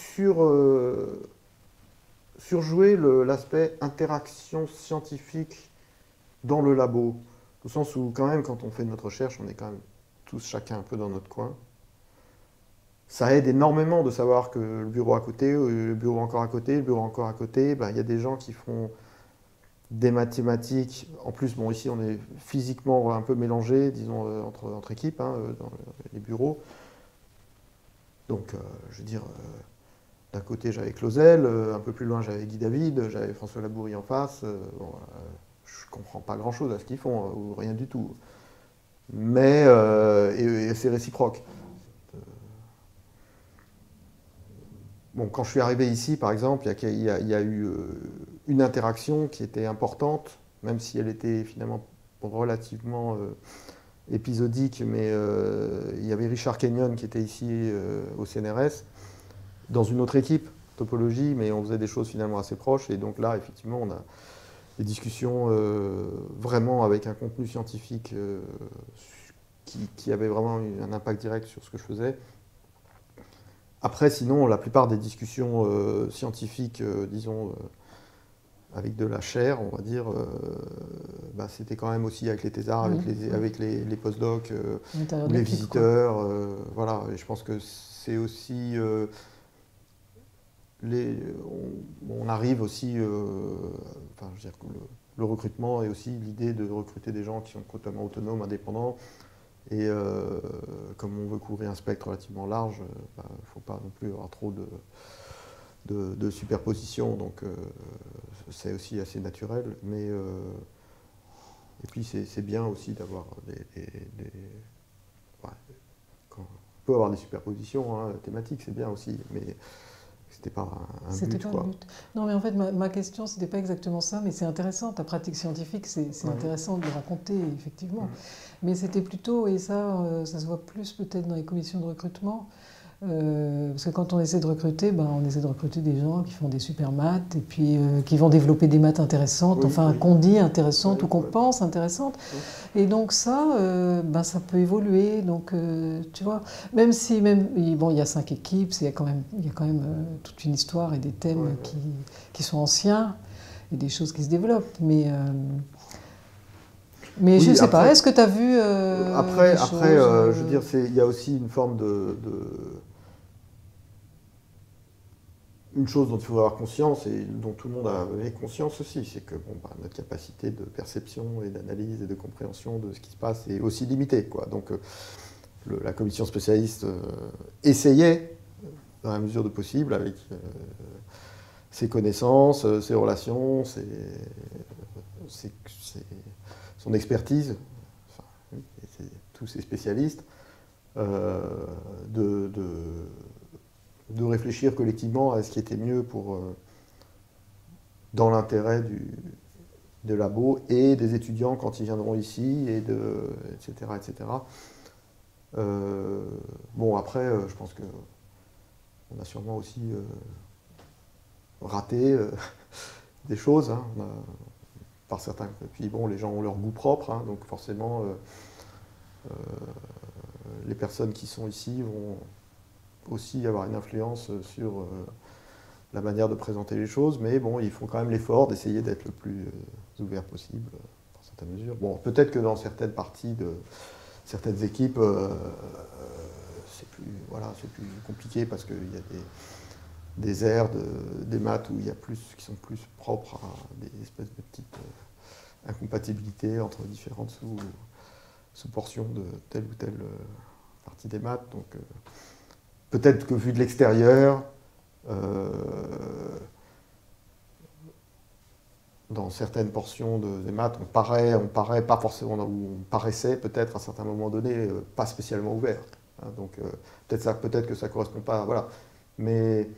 surjouer l'aspect interaction scientifique dans le labo. Au sens où, quand même, quand on fait notre recherche, on est quand même tous chacun un peu dans notre coin. Ça aide énormément de savoir que le bureau à côté, le bureau encore à côté, le bureau encore à côté, ben, y a des gens qui font des mathématiques. En plus, bon, ici, on est physiquement un peu mélangés, disons, entre équipes, hein, dans les bureaux. Donc, je veux dire, d'un côté, j'avais Clausel, un peu plus loin, j'avais Guy David, j'avais François Labourie en face. Bon, je ne comprends pas grand-chose à ce qu'ils font, ou rien du tout. Mais et c'est réciproque. Bon, quand je suis arrivé ici, par exemple, il y a eu une interaction qui était importante, même si elle était finalement relativement épisodique, mais il y avait Richard Kenyon qui était ici au CNRS, dans une autre équipe, topologie, mais on faisait des choses finalement assez proches, et donc là, effectivement, on a des discussions vraiment avec un contenu scientifique qui avait vraiment eu un impact direct sur ce que je faisais. Après, sinon, la plupart des discussions scientifiques, disons, avec de la chair, on va dire, bah, c'était quand même aussi avec les thésards, avec les postdocs, ou les visiteurs. Voilà, et je pense que c'est aussi... on arrive aussi... enfin, je veux dire que le recrutement est aussi l'idée de recruter des gens qui sont totalement autonomes, indépendants. Et comme on veut couvrir un spectre relativement large, il ne faut pas non plus avoir trop de superposition, donc c'est aussi assez naturel. Mais, et puis c'est bien aussi d'avoir ouais, on peut avoir des superpositions hein, thématiques, c'est bien aussi, mais c'était pas un but. Pas le but. Non, mais en fait, ma question, c'était pas exactement ça, mais c'est intéressant. Ta pratique scientifique, c'est intéressant de le raconter, effectivement. Mais c'était plutôt, et ça se voit plus peut-être dans les commissions de recrutement, parce que quand on essaie de recruter, on essaie de recruter des gens qui font des super maths et puis qui vont développer des maths intéressantes, qu'on dit intéressantes ou qu'on pense intéressantes. Et donc ça, ça peut évoluer. Donc tu vois, même si il y a 5 équipes, il y a quand même toute une histoire et des thèmes qui sont anciens et des choses qui se développent. Mais je ne sais pas, est-ce que tu as vu après, je veux dire, il y a aussi une forme une chose dont il faut avoir conscience et dont tout le monde avait conscience aussi, c'est que notre capacité de perception et d'analyse et de compréhension de ce qui se passe est aussi limitée, quoi. Donc la commission spécialiste essayait, dans la mesure de possible, avec ses connaissances, ses relations, son expertise, tous ces spécialistes, de réfléchir collectivement à ce qui était mieux dans l'intérêt de labo et des étudiants quand ils viendront ici, etc. etc. Bon, après, je pense qu'on a sûrement aussi raté des choses. Hein, par certains. Et puis bon, les gens ont leur goût propre, hein, donc forcément, les personnes qui sont ici vont aussi avoir une influence sur la manière de présenter les choses, mais bon, ils font quand même l'effort d'essayer d'être le plus ouvert possible, dans certaines mesures. Bon, peut-être que dans certaines parties de certaines équipes, voilà, c'est plus compliqué parce qu'il y a des aires des maths où il y a qui sont plus propres à des espèces de petites incompatibilités entre différentes sous-portions de telle ou telle partie des maths. Donc peut-être que vu de l'extérieur, dans certaines portions des maths, on paraît pas forcément, ou on paraissait peut-être à certains moments donnés pas spécialement ouvert. Hein, donc peut-être que ça correspond pas, voilà. Mais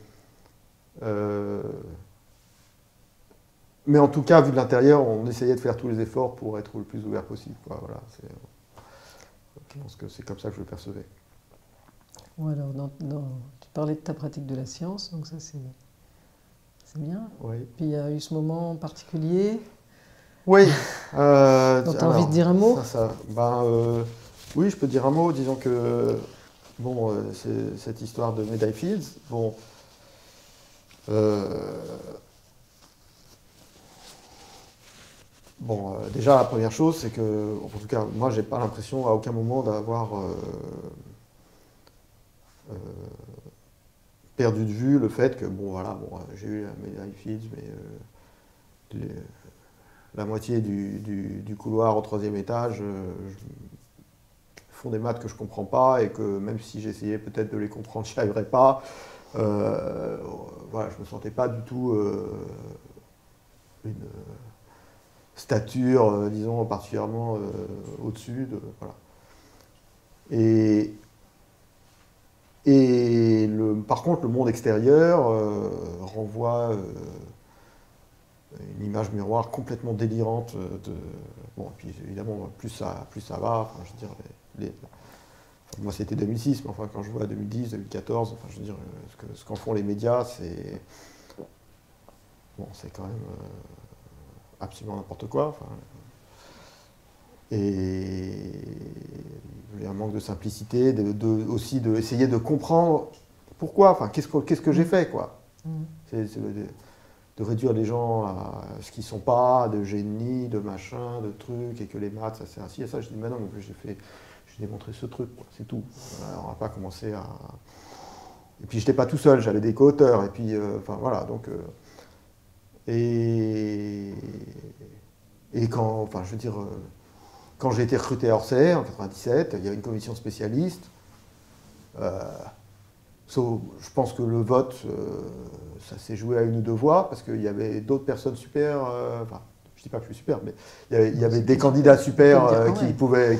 en tout cas, vu de l'intérieur, on essayait de faire tous les efforts pour être le plus ouvert possible, quoi. Voilà, je pense que c'est comme ça que je le percevais. Bon, alors, tu parlais de ta pratique de la science, donc ça c'est bien. Oui. Puis il y a eu ce moment particulier. Oui. Tu as envie de dire un mot? Oui, je peux dire un mot. Disons que bon, cette histoire de Médaille Fields, bon. Déjà, la première chose, c'est que, en tout cas, moi, j'ai pas l'impression à aucun moment d'avoir perdu de vue le fait que, bon, voilà, j'ai eu la médaille Fields, mais la moitié du couloir au 3e étage font des maths que je comprends pas et que même si j'essayais peut-être de les comprendre, je n'y arriverais pas. Voilà, je me sentais pas du tout une stature, disons, particulièrement au-dessus. Voilà. Par contre, le monde extérieur renvoie une image miroir complètement délirante bon, et puis évidemment, plus ça va, enfin, je veux dire, moi c'était 2006, mais enfin quand je vois 2010, 2014, enfin je veux dire, ce qu'en font les médias, c'est quand même absolument n'importe quoi. Enfin, et il y a un manque de simplicité, aussi d'essayer de comprendre pourquoi, enfin qu'est-ce que j'ai fait, quoi. De réduire les gens à ce qu'ils ne sont pas, de génie, de machin, de trucs, et que les maths, ça sert à ci et ça. Je dis, mais non, mais j'ai démontré ce truc, c'est tout. Voilà, on va pas commencer à... Et puis, je n'étais pas tout seul, j'avais des co-auteurs, et puis, enfin, voilà, donc... Et quand, enfin, je veux dire, quand j'ai été recruté à Orsay, en 97, il y a une commission spécialiste. Je pense que le vote, ça s'est joué à 1 ou 2 voix, parce qu'il y avait d'autres personnes super, enfin, je ne dis pas que je suis super, mais il y avait des candidats super qui pouvaient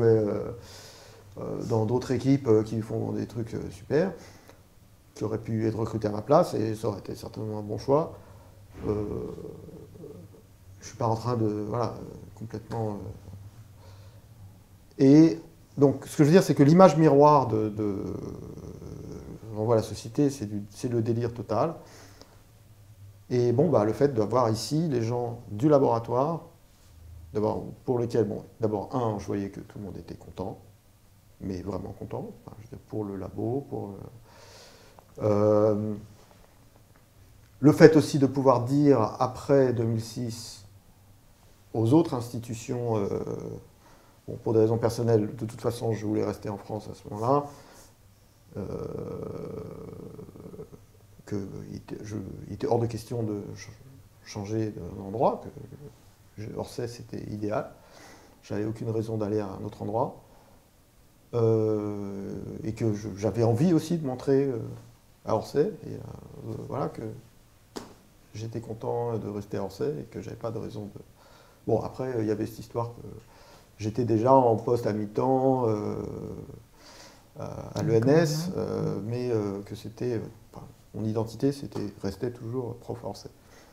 dans d'autres équipes qui font des trucs super, qui auraient pu être recrutés à ma place, et ça aurait été certainement un bon choix. Je ne suis pas en train de, voilà, complètement... Et donc, ce que je veux dire, c'est que l'image miroir renvoie à la société, c'est le délire total. Et bon, le fait d'avoir ici les gens du laboratoire, pour lesquels, bon, d'abord, je voyais que tout le monde était content, mais vraiment content, enfin, je veux dire, pour le labo, le fait aussi de pouvoir dire, après 2006, aux autres institutions, bon, pour des raisons personnelles, de toute façon, je voulais rester en France à ce moment-là, qu'il était hors de question de changer d'endroit, que Orsay c'était idéal, j'avais aucune raison d'aller à un autre endroit, et que j'avais envie aussi de montrer à Orsay, et voilà, que j'étais content de rester à Orsay et que j'avais pas de raison de... Bon, après, il y avait cette histoire que j'étais déjà en poste à mi-temps à l'ENS, mais que c'était... mon identité restait toujours prof Orsay.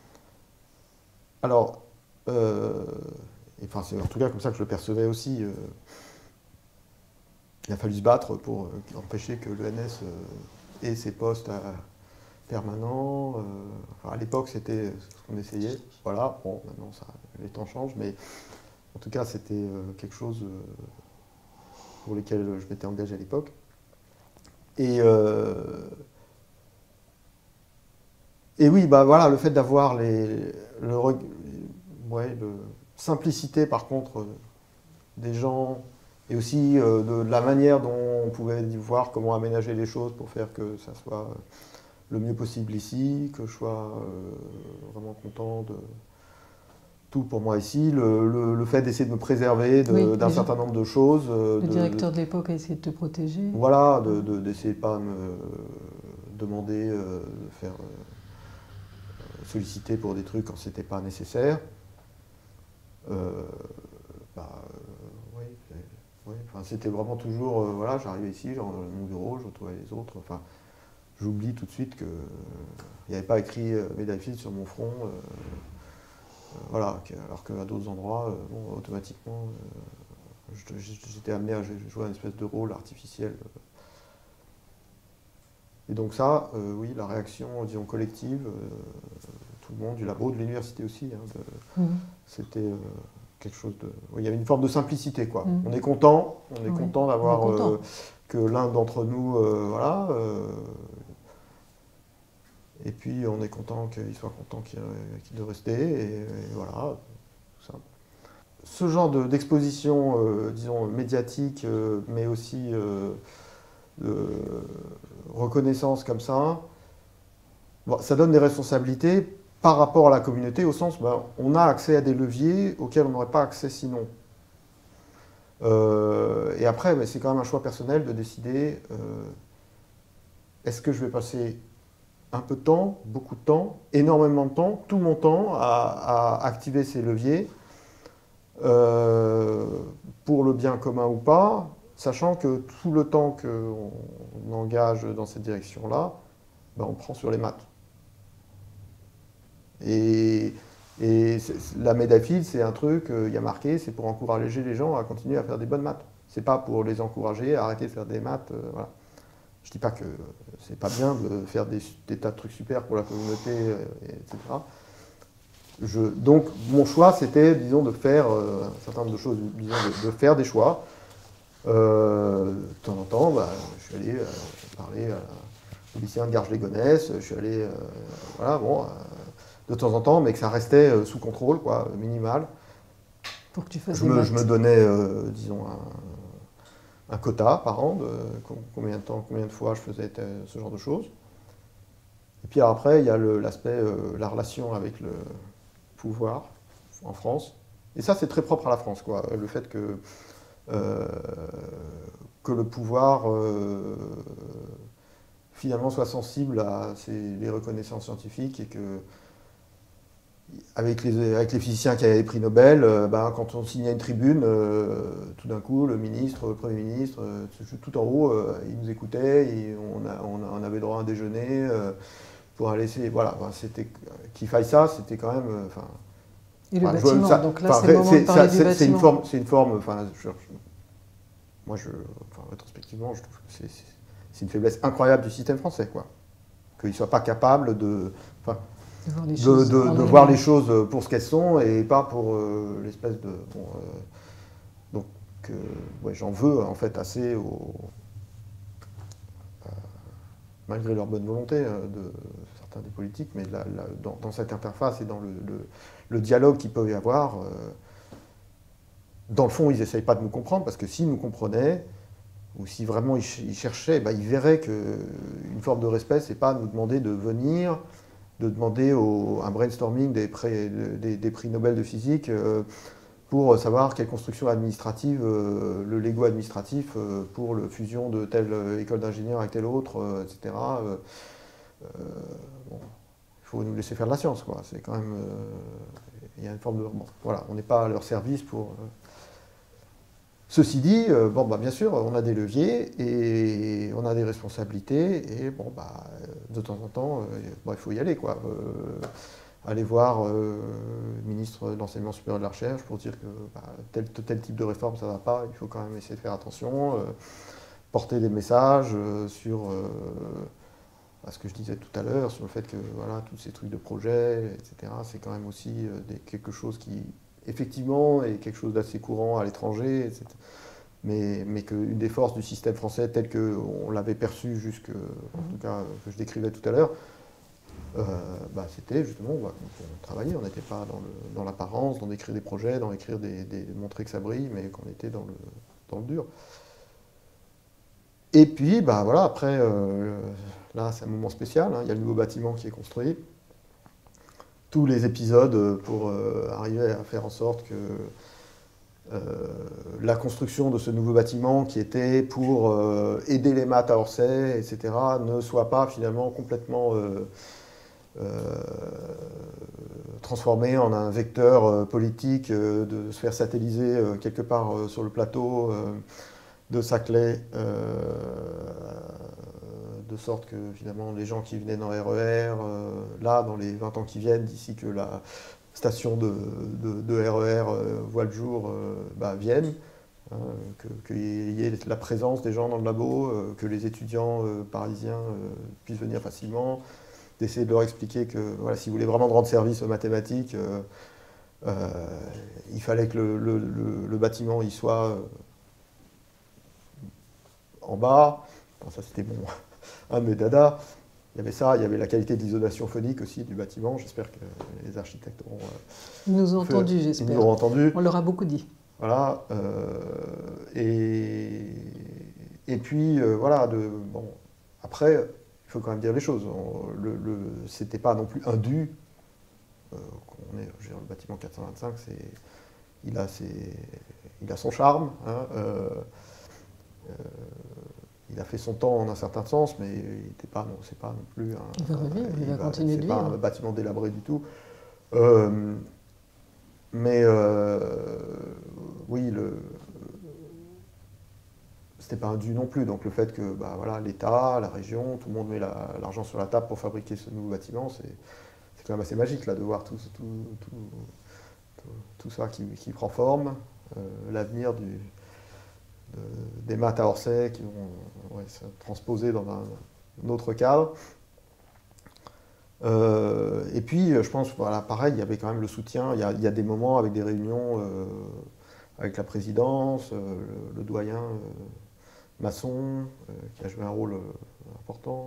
Alors, enfin, c'est en tout cas comme ça que je le percevais aussi. Il a fallu se battre pour empêcher que l'ENS ait ses postes permanents. Enfin, à l'époque, c'était ce qu'on essayait. Voilà, bon, maintenant, les temps changent, mais en tout cas, c'était quelque chose pour lesquels je m'étais engagé à l'époque. Et oui, bah voilà, le fait d'avoir simplicité par contre des gens et aussi de la manière dont on pouvait voir comment aménager les choses pour faire que ça soit le mieux possible ici, que je sois vraiment content de tout pour moi ici, le fait d'essayer de me préserver d'un certain nombre de choses. Le directeur de l'époque a essayé de te protéger. Voilà, d'essayer de pas me demander de faire solliciter pour des trucs quand c'était pas nécessaire. Oui, enfin, c'était vraiment toujours, voilà, j'arrivais ici, dans mon bureau, je retrouvais les autres, enfin, j'oublie tout de suite qu'il n'y avait pas écrit médaille Fields sur mon front, voilà, alors qu'à d'autres endroits, bon, automatiquement, j'étais amené à jouer un espèce de rôle artificiel. Et donc ça, oui, la réaction, disons, collective, tout le monde, du labo, de l'université aussi, hein, c'était quelque chose de... Il y avait une forme de simplicité, quoi. On est content, d'avoir que l'un d'entre nous, voilà, et puis on est content qu'il soit content de rester, et voilà, tout ça. Ce genre d'exposition, disons, médiatique, mais aussi de reconnaissance comme ça, bon, ça donne des responsabilités par rapport à la communauté, au sens, ben, on a accès à des leviers auxquels on n'aurait pas accès sinon. Et après, ben, c'est quand même un choix personnel de décider, est-ce que je vais passer un peu de temps, beaucoup de temps, énormément de temps, tout mon temps à activer ces leviers, pour le bien commun ou pas, sachant que tout le temps qu'on engage dans cette direction-là, ben, on prend sur les maths. Et la médaille Fields, c'est un truc, il y a marqué, c'est pour encourager les gens à continuer à faire des bonnes maths. C'est pas pour les encourager à arrêter de faire des maths. Voilà. Je dis pas que c'est pas bien de faire des tas de trucs super pour la communauté, etc. Donc mon choix, c'était, disons, de faire un certain nombre de choses, disons, de faire des choix. De temps en temps, bah, je suis allé parler au lycéen de Garges-les-Gonesse, je suis allé, voilà, bon, de temps en temps, mais que ça restait sous contrôle, quoi, minimal. Pour que tu fasses je me donnais, disons, un quota par an de combien de fois je faisais ce genre de choses. Et puis après, il y a l'aspect, la relation avec le pouvoir en France. Et ça, c'est très propre à la France, quoi. Le fait que le pouvoir finalement soit sensible à les reconnaissances scientifiques et que avec les physiciens qui avaient les prix Nobel, ben, quand on signait une tribune, tout d'un coup, le ministre, le Premier ministre, tout en haut, ils nous écoutaient, et on avait droit à un déjeuner pour aller essayer. Voilà, ben, qu'il faille ça, c'était quand même... et le bâtiment, donc là, c'est le moment de parler du bâtiment. C'est une forme... rétrospectivement, je trouve que c'est une faiblesse incroyable du système français, quoi. Qu'il ne soit pas capable de voir les choses pour ce qu'elles sont et pas pour l'espèce de... Bon, donc, ouais, j'en veux en fait assez malgré leur bonne volonté de certains des politiques, mais dans cette interface et dans le dialogue qu'ils peuvent y avoir, dans le fond, ils n'essayent pas de nous comprendre, parce que s'ils nous comprenaient, ou si vraiment ils cherchaient, bah, ils verraient qu'une forme de respect, c'est pas nous demander de venir, de demander un brainstorming des prix Nobel de physique pour savoir quelle construction administrative, le Lego administratif pour la fusion de telle école d'ingénieurs avec telle autre, etc. Bon, il faut nous laisser faire de la science, quoi. C'est quand même... il y a une forme de... Bon, voilà, on n'est pas à leur service pour... Ceci dit, bon, bah, bien sûr, on a des leviers et on a des responsabilités, et bon, bah, de temps en temps, bon, il faut y aller, quoi. Aller voir le ministre de l'Enseignement supérieur de la Recherche pour dire que bah, tel type de réforme, ça ne va pas, il faut quand même essayer de faire attention, porter des messages sur ce que je disais tout à l'heure, sur le fait que voilà, tous ces trucs de projet, etc., c'est quand même aussi quelque chose qui... effectivement, et quelque chose d'assez courant à l'étranger, mais qu'une des forces du système français tel qu'on l'avait perçu en tout cas, que je décrivais tout à l'heure, c'était justement, on travaillait, on n'était pas dans l'apparence, dans d'écrire des projets, dans écrire montrer que ça brille, mais qu'on était dans le dur. Et puis, voilà, après, là, c'est un moment spécial, hein, il y a le nouveau bâtiment qui est construit. Tous les épisodes pour arriver à faire en sorte que la construction de ce nouveau bâtiment, qui était pour aider les maths à Orsay, etc., ne soit pas finalement complètement transformé en un vecteur politique de se faire satelliser quelque part sur le plateau de Saclay, de sorte que finalement les gens qui venaient dans le RER, là, dans les 20 ans qui viennent, d'ici que la station de RER voit le jour, viennent, hein, qu'il y ait la présence des gens dans le labo, que les étudiants parisiens puissent venir facilement, d'essayer de leur expliquer que voilà, si vous voulez vraiment rendre service aux mathématiques, il fallait que le bâtiment il soit en bas. Enfin, ça c'était un de mes dadas. Il y avait ça, il y avait la qualité de l'isolation phonique aussi du bâtiment. J'espère que les architectes auront... Ils nous ont entendus, j'espère. Ils nous auront entendus. On leur a beaucoup dit. Voilà. Et puis, voilà, après, il faut quand même dire les choses. C'était pas non plus un dû. Le bâtiment 425, il a son charme. Hein, il a fait son temps en un certain sens, mais c'est pas non plus il va continuer de vivre. C'est pas un bâtiment délabré du tout. Oui, c'était pas un dû non plus. Donc le fait que voilà, l'État, la région, tout le monde met l'argent sur la table pour fabriquer ce nouveau bâtiment, c'est quand même assez magique là, de voir tout ça qui prend forme, l'avenir des maths à Orsay qui vont se transposer dans un autre cadre. Et puis, je pense, voilà, pareil, il y avait quand même le soutien. Il y a des moments avec des réunions avec la présidence, le doyen Masson, qui a joué un rôle important.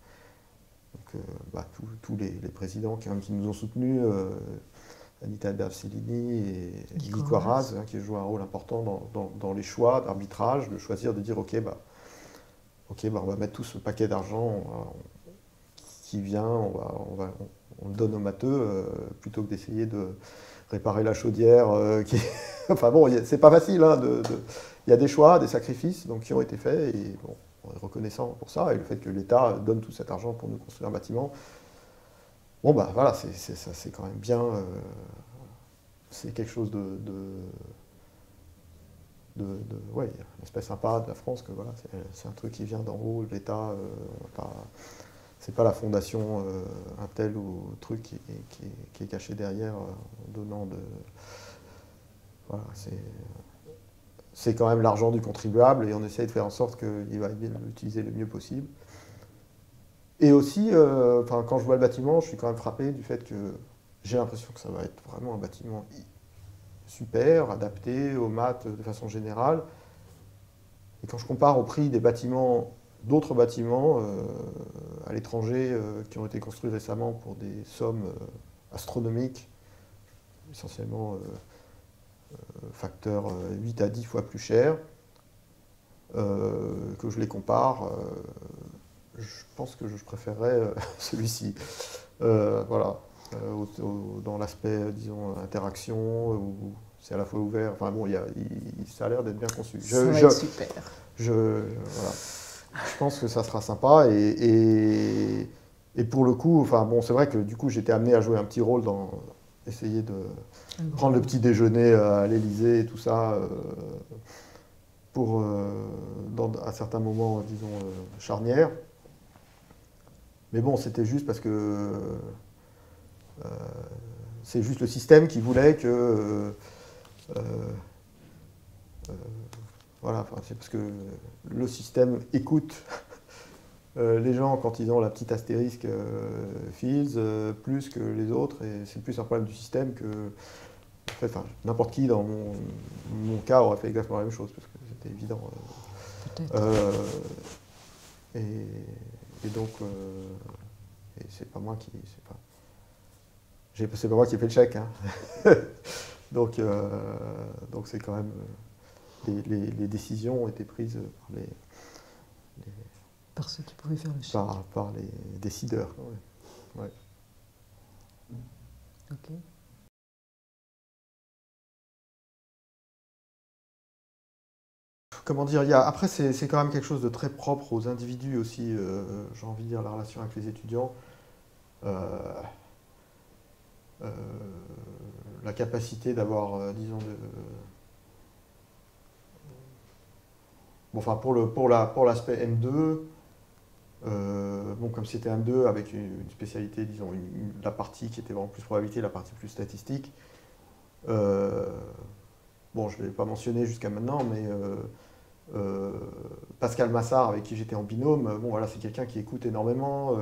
Tous les présidents qui nous ont soutenus, Anita Bercellini et Guy Coiraz, qui jouent un rôle important dans les choix d'arbitrage, de choisir, de dire ok, on va mettre tout ce paquet d'argent qui vient, on le donne aux matheux, plutôt que d'essayer de réparer la chaudière. Enfin bon, c'est pas facile, hein, il y a des choix, des sacrifices qui ont été faits, et bon, on est reconnaissant pour ça, et le fait que l'État donne tout cet argent pour nous construire un bâtiment, bon voilà, c'est quand même bien, c'est quelque chose ouais, un aspect sympa de la France, que voilà, c'est un truc qui vient d'en haut, l'État, c'est pas la fondation un tel ou truc qui est caché derrière en donnant de... Voilà, c'est quand même l'argent du contribuable, et on essaye de faire en sorte qu'il va l'utiliser le mieux possible. Et aussi, quand je vois le bâtiment, je suis quand même frappé du fait que j'ai l'impression que ça va être vraiment un bâtiment super, adapté aux maths de façon générale. Et quand je compare au prix des bâtiments, d'autres bâtiments à l'étranger qui ont été construits récemment pour des sommes astronomiques, essentiellement facteur 8 à 10 fois plus cher, que je les compare, je pense que je préférerais celui-ci. Voilà. Dans l'aspect, disons, interaction, où c'est à la fois ouvert. Enfin bon, ça a l'air d'être bien conçu. Ça va être super. Voilà. Je pense que ça sera sympa. Et pour le coup, enfin bon, c'est vrai que du coup, j'étais amené à jouer un petit rôle dans essayer de prendre le petit déjeuner à l'Élysée et tout ça, à certains moments, disons, charnières. Mais bon, c'était juste parce que c'est juste le système qui voulait que... voilà, c'est parce que le système écoute les gens quand ils ont la petite astérisque Fields plus que les autres, et c'est plus un problème du système que... En fait, n'importe qui dans mon cas aurait fait exactement la même chose, parce que c'était évident. Peut-être. Et donc, et c'est pas moi qui... C'est pas moi qui ai fait le chèque. Hein. donc c'est quand même... Les décisions ont été prises par Parce que tu pouvais faire le chèque. par les décideurs. Ouais. Ouais. Ok. Comment dire, après c'est quand même quelque chose de très propre aux individus aussi, j'ai envie de dire, la relation avec les étudiants. La capacité d'avoir, disons, bon, enfin pour l'aspect M2, bon, comme c'était M2 avec une spécialité, disons, la partie qui était vraiment plus probabilité, la partie plus statistique, bon, je ne l'ai pas mentionné jusqu'à maintenant, mais Pascal Massard, avec qui j'étais en binôme, bon voilà, c'est quelqu'un qui écoute énormément,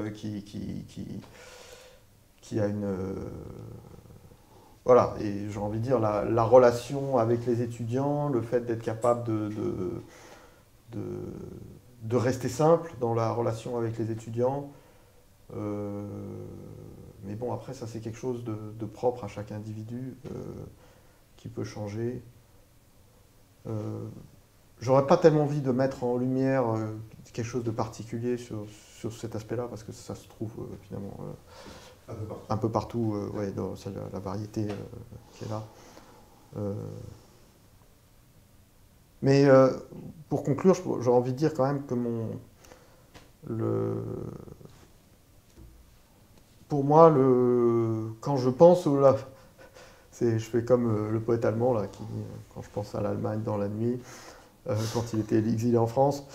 qui a une... voilà, et j'ai envie de dire, la relation avec les étudiants, le fait d'être capable de rester simple dans la relation avec les étudiants. Mais bon, après, ça c'est quelque chose de propre à chaque individu qui peut changer. J'aurais pas tellement envie de mettre en lumière quelque chose de particulier sur cet aspect-là, parce que ça se trouve finalement un peu partout, ouais, dans la variété qui est là. Mais pour conclure, j'aurais envie de dire quand même que pour moi, quand je pense je fais comme le poète allemand là, qui, quand je pense à l'Allemagne dans la nuit, quand il était exilé en France.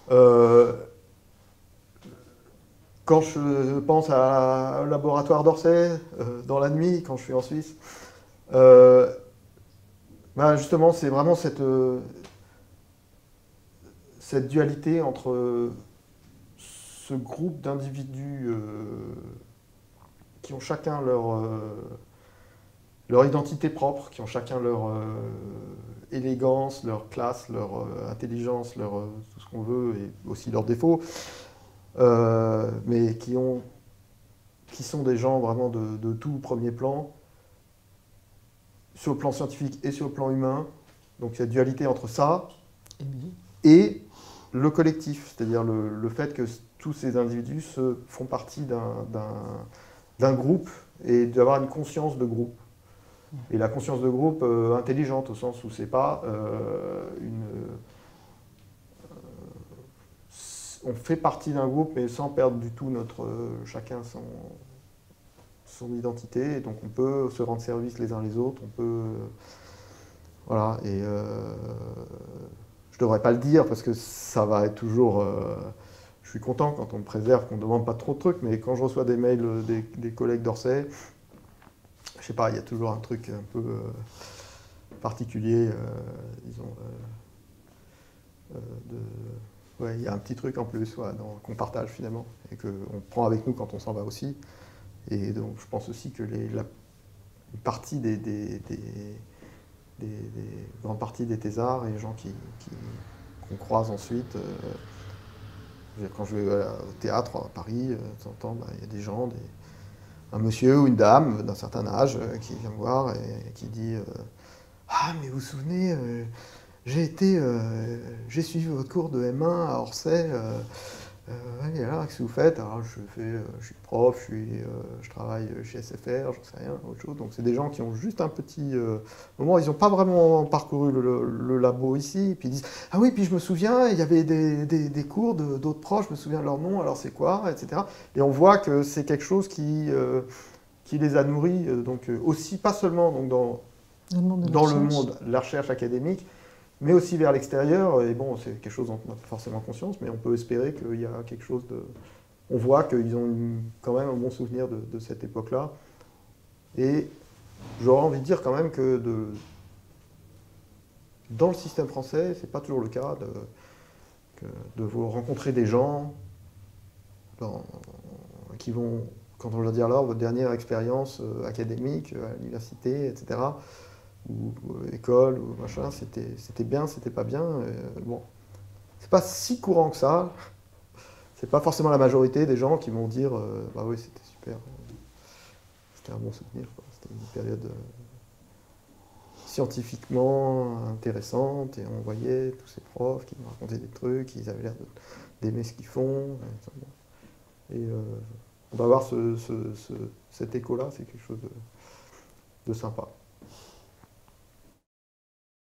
Quand je pense au laboratoire d'Orsay, dans la nuit, quand je suis en Suisse, ben justement, c'est vraiment cette dualité entre ce groupe d'individus qui ont chacun leur identité propre, qui ont chacun leur élégance, leur classe, leur intelligence, tout ce qu'on veut, et aussi leurs défauts, mais qui sont des gens vraiment de tout premier plan, sur le plan scientifique et sur le plan humain. Donc il y a dualité entre ça et le collectif, c'est-à-dire le fait que tous ces individus font partie d'un groupe et d'avoir une conscience de groupe. Et la conscience de groupe intelligente, au sens où c'est pas on fait partie d'un groupe, mais sans perdre du tout chacun son identité. Et donc on peut se rendre service les uns les autres, on peut... voilà, et je devrais pas le dire parce que ça va être toujours... je suis content quand on me préserve, qu'on ne demande pas trop de trucs, mais quand je reçois des mails des collègues d'Orsay, je sais pas, il y a toujours un truc un peu particulier, disons, ouais, il y a un petit truc en plus qu'on partage finalement, et qu'on prend avec nous quand on s'en va aussi. Et donc je pense aussi que une partie des grandes parties des thésards et les gens qu'on croise ensuite, quand je vais au théâtre à Paris, de temps en temps, il y a des gens, un monsieur ou une dame d'un certain âge qui vient me voir et qui dit ah, mais vous vous souvenez, j'ai suivi votre cours de M1 à Orsay. Ouais, alors, qu'est-ce que vous faites? Alors, je suis prof, je travaille chez SFR, j'en sais rien, autre chose. Donc, c'est des gens qui ont juste un petit moment, ils n'ont pas vraiment parcouru le labo ici. Et puis ils disent ah oui, puis je me souviens, il y avait des cours d'autres profs, je me souviens de leur nom, alors c'est quoi, etc. Et on voit que c'est quelque chose qui les a nourris, donc aussi pas seulement donc, dans le monde de la recherche académique, mais aussi vers l'extérieur. Et bon, c'est quelque chose dont on n'a pas forcément conscience, mais on peut espérer qu'il y a quelque chose de... On voit qu'ils ont quand même un bon souvenir de cette époque-là. Et j'aurais envie de dire quand même que dans le système français, c'est pas toujours le cas de vous rencontrer des gens qui vont, quand on leur dit alors votre dernière expérience académique à l'université, etc., ou école, ou machin, c'était bien, c'était pas bien. Bon, c'est pas si courant que ça. C'est pas forcément la majorité des gens qui vont dire bah oui, c'était super, c'était un bon souvenir, quoi. C'était une période scientifiquement intéressante et on voyait tous ces profs qui nous racontaient des trucs, ils avaient l'air d'aimer ce qu'ils font. Et on va avoir cet écho-là, c'est quelque chose de sympa.